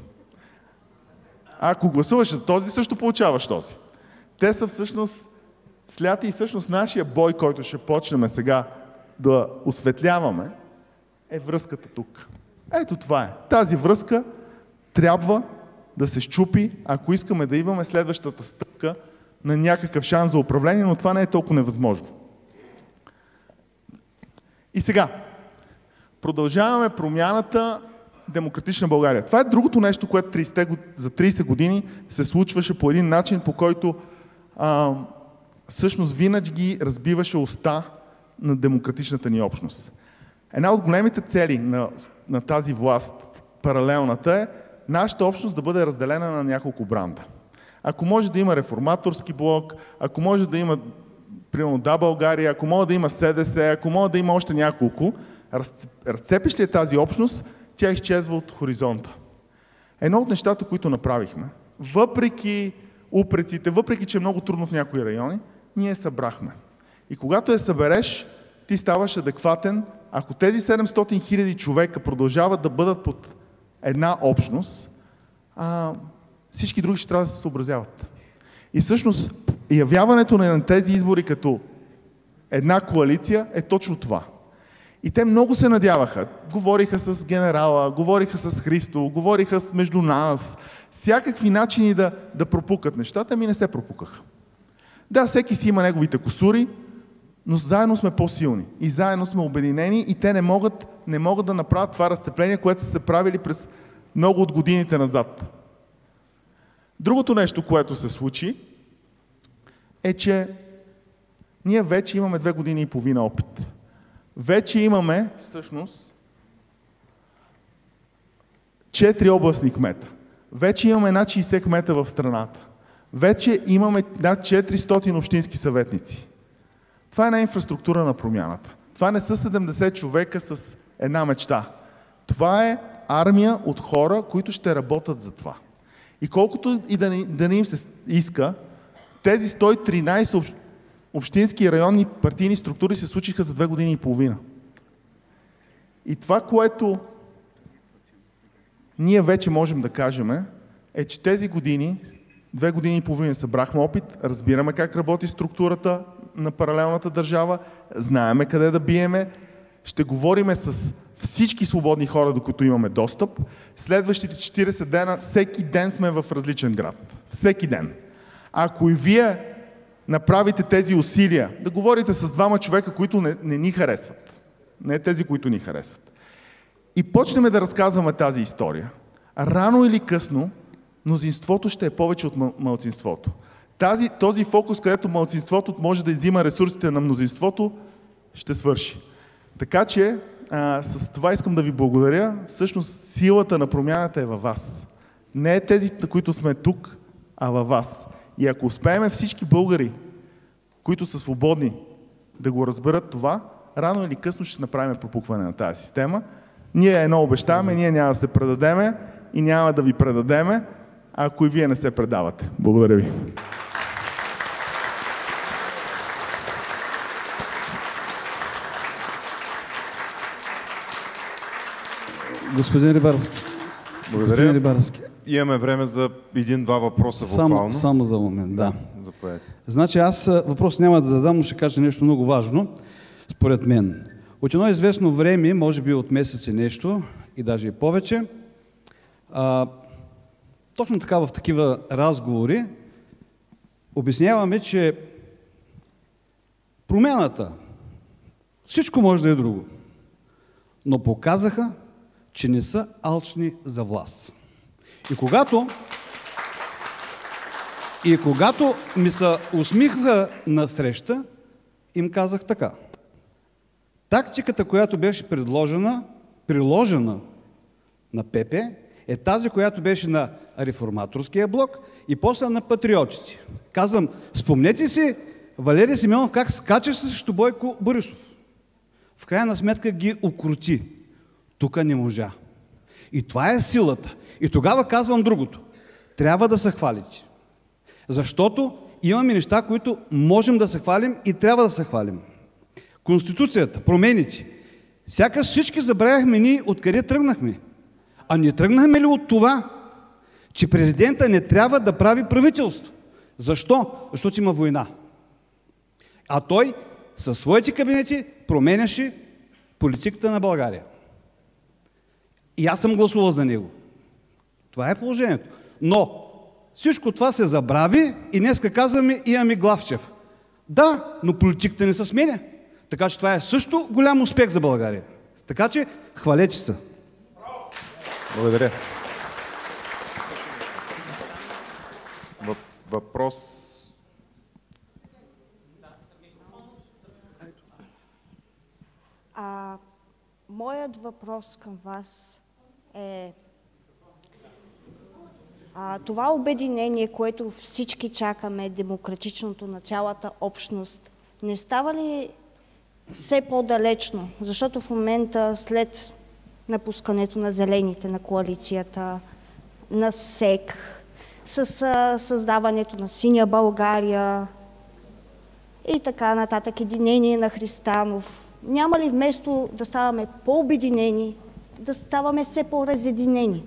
А ако гласуваш за този, също получаваш този. Те са всъщност сляти и всъщност нашия бой, който ще почнем сега да осветляваме, е връзката тук. Ето това е. Тази връзка трябва да се счупи, ако искаме да имаме следващата стъпка на някакъв шанс за управление, но това не е толкова невъзможно. И сега, продължаваме промяната Демократична България. Това е другото нещо, което за трийсет години се случваше по един начин, по който а, всъщност винаги разбиваше уста на демократичната ни общност. Една от големите цели на, на тази власт, паралелната е, нашата общност да бъде разделена на няколко бранда. Ако може да има реформаторски блок, ако може да има примерно Да, България, ако може да има СДС, ако може да има още няколко, разцепиш ли е тази общност, тя изчезва от хоризонта. Едно от нещата, които направихме, въпреки упреците, въпреки че е много трудно в някои райони, ние събрахме. И когато я събереш, ти ставаш адекватен. Ако тези седемстотин хиляди човека продължават да бъдат под една общност, а, всички други ще трябва да се съобразяват. И всъщност явяването на тези избори като една коалиция е точно това. И те много се надяваха. Говориха с генерала, говориха с Христо, говориха с между нас, всякакви начини да, да пропукат нещата, ами не се пропукаха. Да, всеки си има неговите кусури, но заедно сме по-силни и заедно сме обединени и те не могат, не могат да направят това разцепление, което са се правили през много от годините назад. Другото нещо, което се случи, е, че ние вече имаме две години и половина опит. Вече имаме, всъщност, четири областни кмета. Вече имаме над шейсет кмета в страната. Вече имаме над четиристотин общински съветници. Това е една инфраструктура на промяната. Това не са седемдесет човека с една мечта. Това е армия от хора, които ще работят за това. И колкото и да не, да не им се иска, тези сто и тринайсет общ, общински и районни партийни структури се случиха за две години и половина. И това, което ние вече можем да кажем, е, че тези години, две години и половина събрахме опит, разбираме как работи структурата на паралелната държава, знаеме къде да биеме, ще говориме с всички свободни хора, до които имаме достъп. Следващите четирийсет дена, всеки ден сме в различен град. Всеки ден. Ако и вие направите тези усилия, да говорите с двама човека, които не, не ни харесват, не тези, които ни харесват, и почнем да разказваме тази история, рано или късно мнозинството ще е повече от малцинството. Тази, този фокус, където малцинството може да иззима ресурсите на мнозинството, ще свърши. Така че а, с това искам да ви благодаря. Всъщност силата на промяната е във вас. Не е тези, които сме тук, а във вас. И ако успеем всички българи, които са свободни, да го разберат това, рано или късно ще направим пропукване на тази система. Ние едно обещаваме, ние няма да се предадеме и няма да ви предадеме, ако и вие не се предавате. Благодаря ви. Господин Рибарски. Благодаря. Господин Рибарски. Имаме време за един-два въпроса буквално. Само, само за момент, да. Заповядайте. Значи аз въпрос няма да задам, но ще кажа нещо много важно, според мен. От едно известно време, може би от месец и нещо, и даже и повече, а, точно така в такива разговори обясняваме, че промяната, всичко може да е друго, но показаха, че не са алчни за власт. И когато, и когато ми се усмихва на среща, им казах така. Тактиката, която беше предложена, приложена на ПП, е тази, която беше на реформаторския блок и после на патриотите. Казвам, спомнете си Валерий Симеонов как скачаше срещу Бойко Борисов. В крайна сметка ги укрути. Тук не можа. И това е силата. И тогава казвам другото. Трябва да се хвалите. Защото имаме неща, които можем да се хвалим и трябва да се хвалим. Конституцията, промените. Сякаш всички забравяхме ние откъде тръгнахме. А не тръгнахме ли от това, че президента не трябва да прави правителство? Защо? Защото има война. А той със своите кабинети променяше политиката на България. И аз съм гласувал за него. Това е положението. Но всичко това се забрави и днеска казваме, имаме Главчев. Да, но политиката не се сменя. Така че това е също голям успех за България. Така че хвалете се. Благодаря. Въпрос. А, моят въпрос към вас е а, това обединение, което всички чакаме, демократичното на цялата общност, не става ли все по-далечно? Защото в момента след напускането на зелените на коалицията, на СЕК, с а, създаването на Синя България и така нататък, единение на Христанов, няма ли вместо да ставаме по-обединени, да ставаме все по-разединени?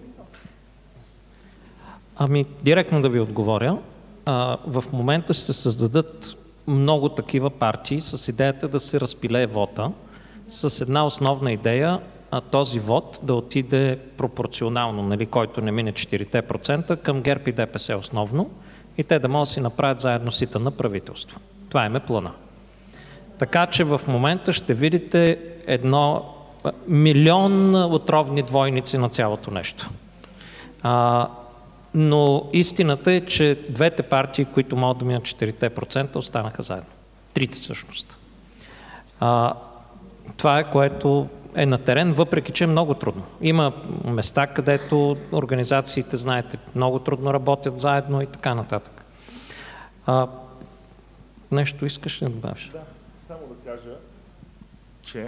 Ами, директно да ви отговоря. А, в момента ще се създадат много такива партии с идеята да се разпилее вота, с една основна идея, а този вод да отиде пропорционално, нали, който не мине четири процента, към ГЕРБ и ДПС основно, и те да могат да си направят заедно сита на правителство. Това им е плана. Така че в момента ще видите едно милион отровни двойници на цялото нещо. А, но истината е, че двете партии, които могат да минат четирите процента, останаха заедно. Трите всъщност. А, това е, което е на терен, въпреки че е много трудно. Има места, където организациите, знаете, много трудно работят заедно и така нататък. А, нещо искаш ли да добавиш? Да, само да кажа, че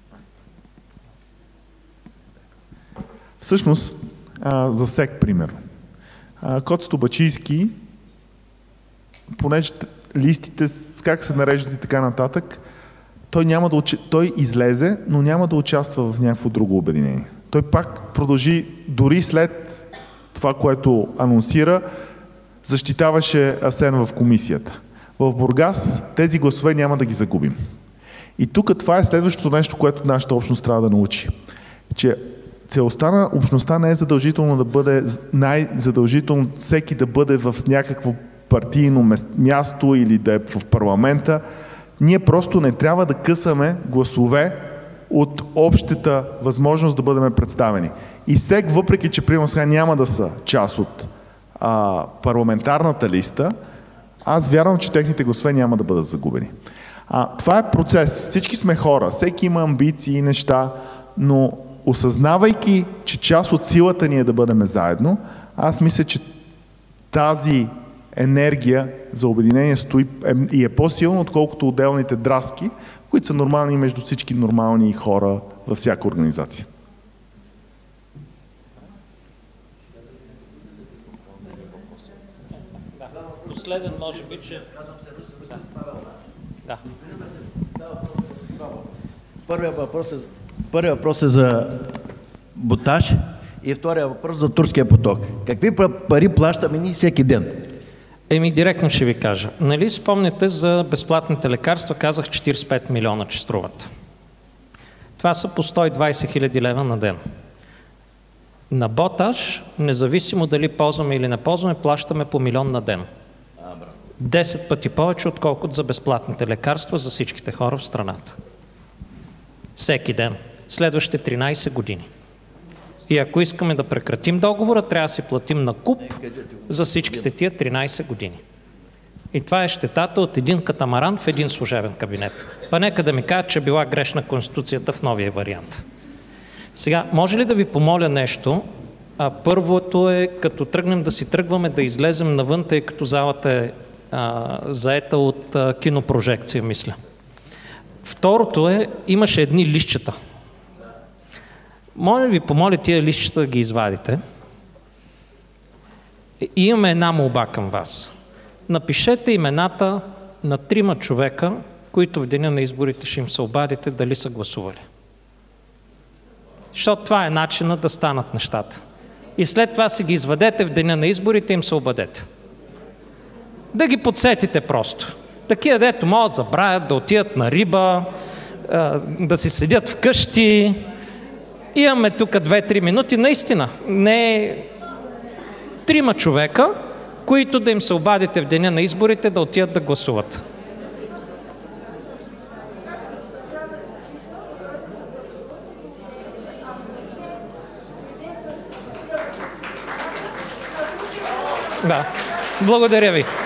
всъщност а, за СЕК, пример. А, Коцето Бачийски, понеже листите, как се нареждат и така нататък, той, няма да учи... той излезе, но няма да участва в някакво друго обединение. Той пак продължи, дори след това, което анонсира, защитаваше Асен в комисията. В Бургас тези гласове няма да ги загубим. И тук това е следващото нещо, което нашата общност трябва да научи. Че целостта на общността не е задължително да бъде, най-задължително всеки да бъде в някакво партийно място или да е в парламента. Ние просто не трябва да късаме гласове от общата възможност да бъдем представени. И СЕК, въпреки че примерно сега няма да са част от а, парламентарната листа, аз вярвам, че техните гласове няма да бъдат загубени. А, това е процес. Всички сме хора, всеки има амбиции и неща, но осъзнавайки, че част от силата ни е да бъдем заедно, аз мисля, че тази енергия за обединение стои и е по-силна, отколкото отделните драски, които са нормални между всички нормални хора във всяка организация. Последен, може би, че... Да. Първият въпрос е, първият въпрос е за Боташ и втория въпрос за турския поток. Какви пари плащаме ние всеки ден? Еми, директно ще ви кажа. Нали спомняте за безплатните лекарства, казах четирийсет и пет милиона, че струват. Това са по сто и двайсет хиляди лева на ден. На Боташ, независимо дали ползваме или не ползваме, плащаме по милион на ден. десет пъти повече, отколкото за безплатните лекарства за всичките хора в страната. Всеки ден. Следващите тринайсет години. И ако искаме да прекратим договора, трябва да си платим на куп за всичките тия тринайсет години. И това е щетата от един катамаран в един служебен кабинет. Па нека да ми кажат, че била грешна конституцията в новия вариант. Сега, може ли да ви помоля нещо? А, първото е, като тръгнем да си тръгваме да излезем навън, тъй като залата е а, заета от а, кинопрожекция, мисля. Второто е, имаше едни листчета. Моля ви, помоля тия листчета да ги извадите. И имаме една молба към вас. Напишете имената на трима човека, които в деня на изборите ще им се обадите дали са гласували. Защото това е начинът да станат нещата. И след това си ги извадете в деня на изборите и им се обадете. Да ги подсетите просто. Такива, дето могат да забравят, да отидат на риба, да си седят вкъщи. Имаме тук две-три минути, наистина. Не трима човека, които да им се обадите в деня на изборите да отидат да гласуват. Да. Благодаря ви.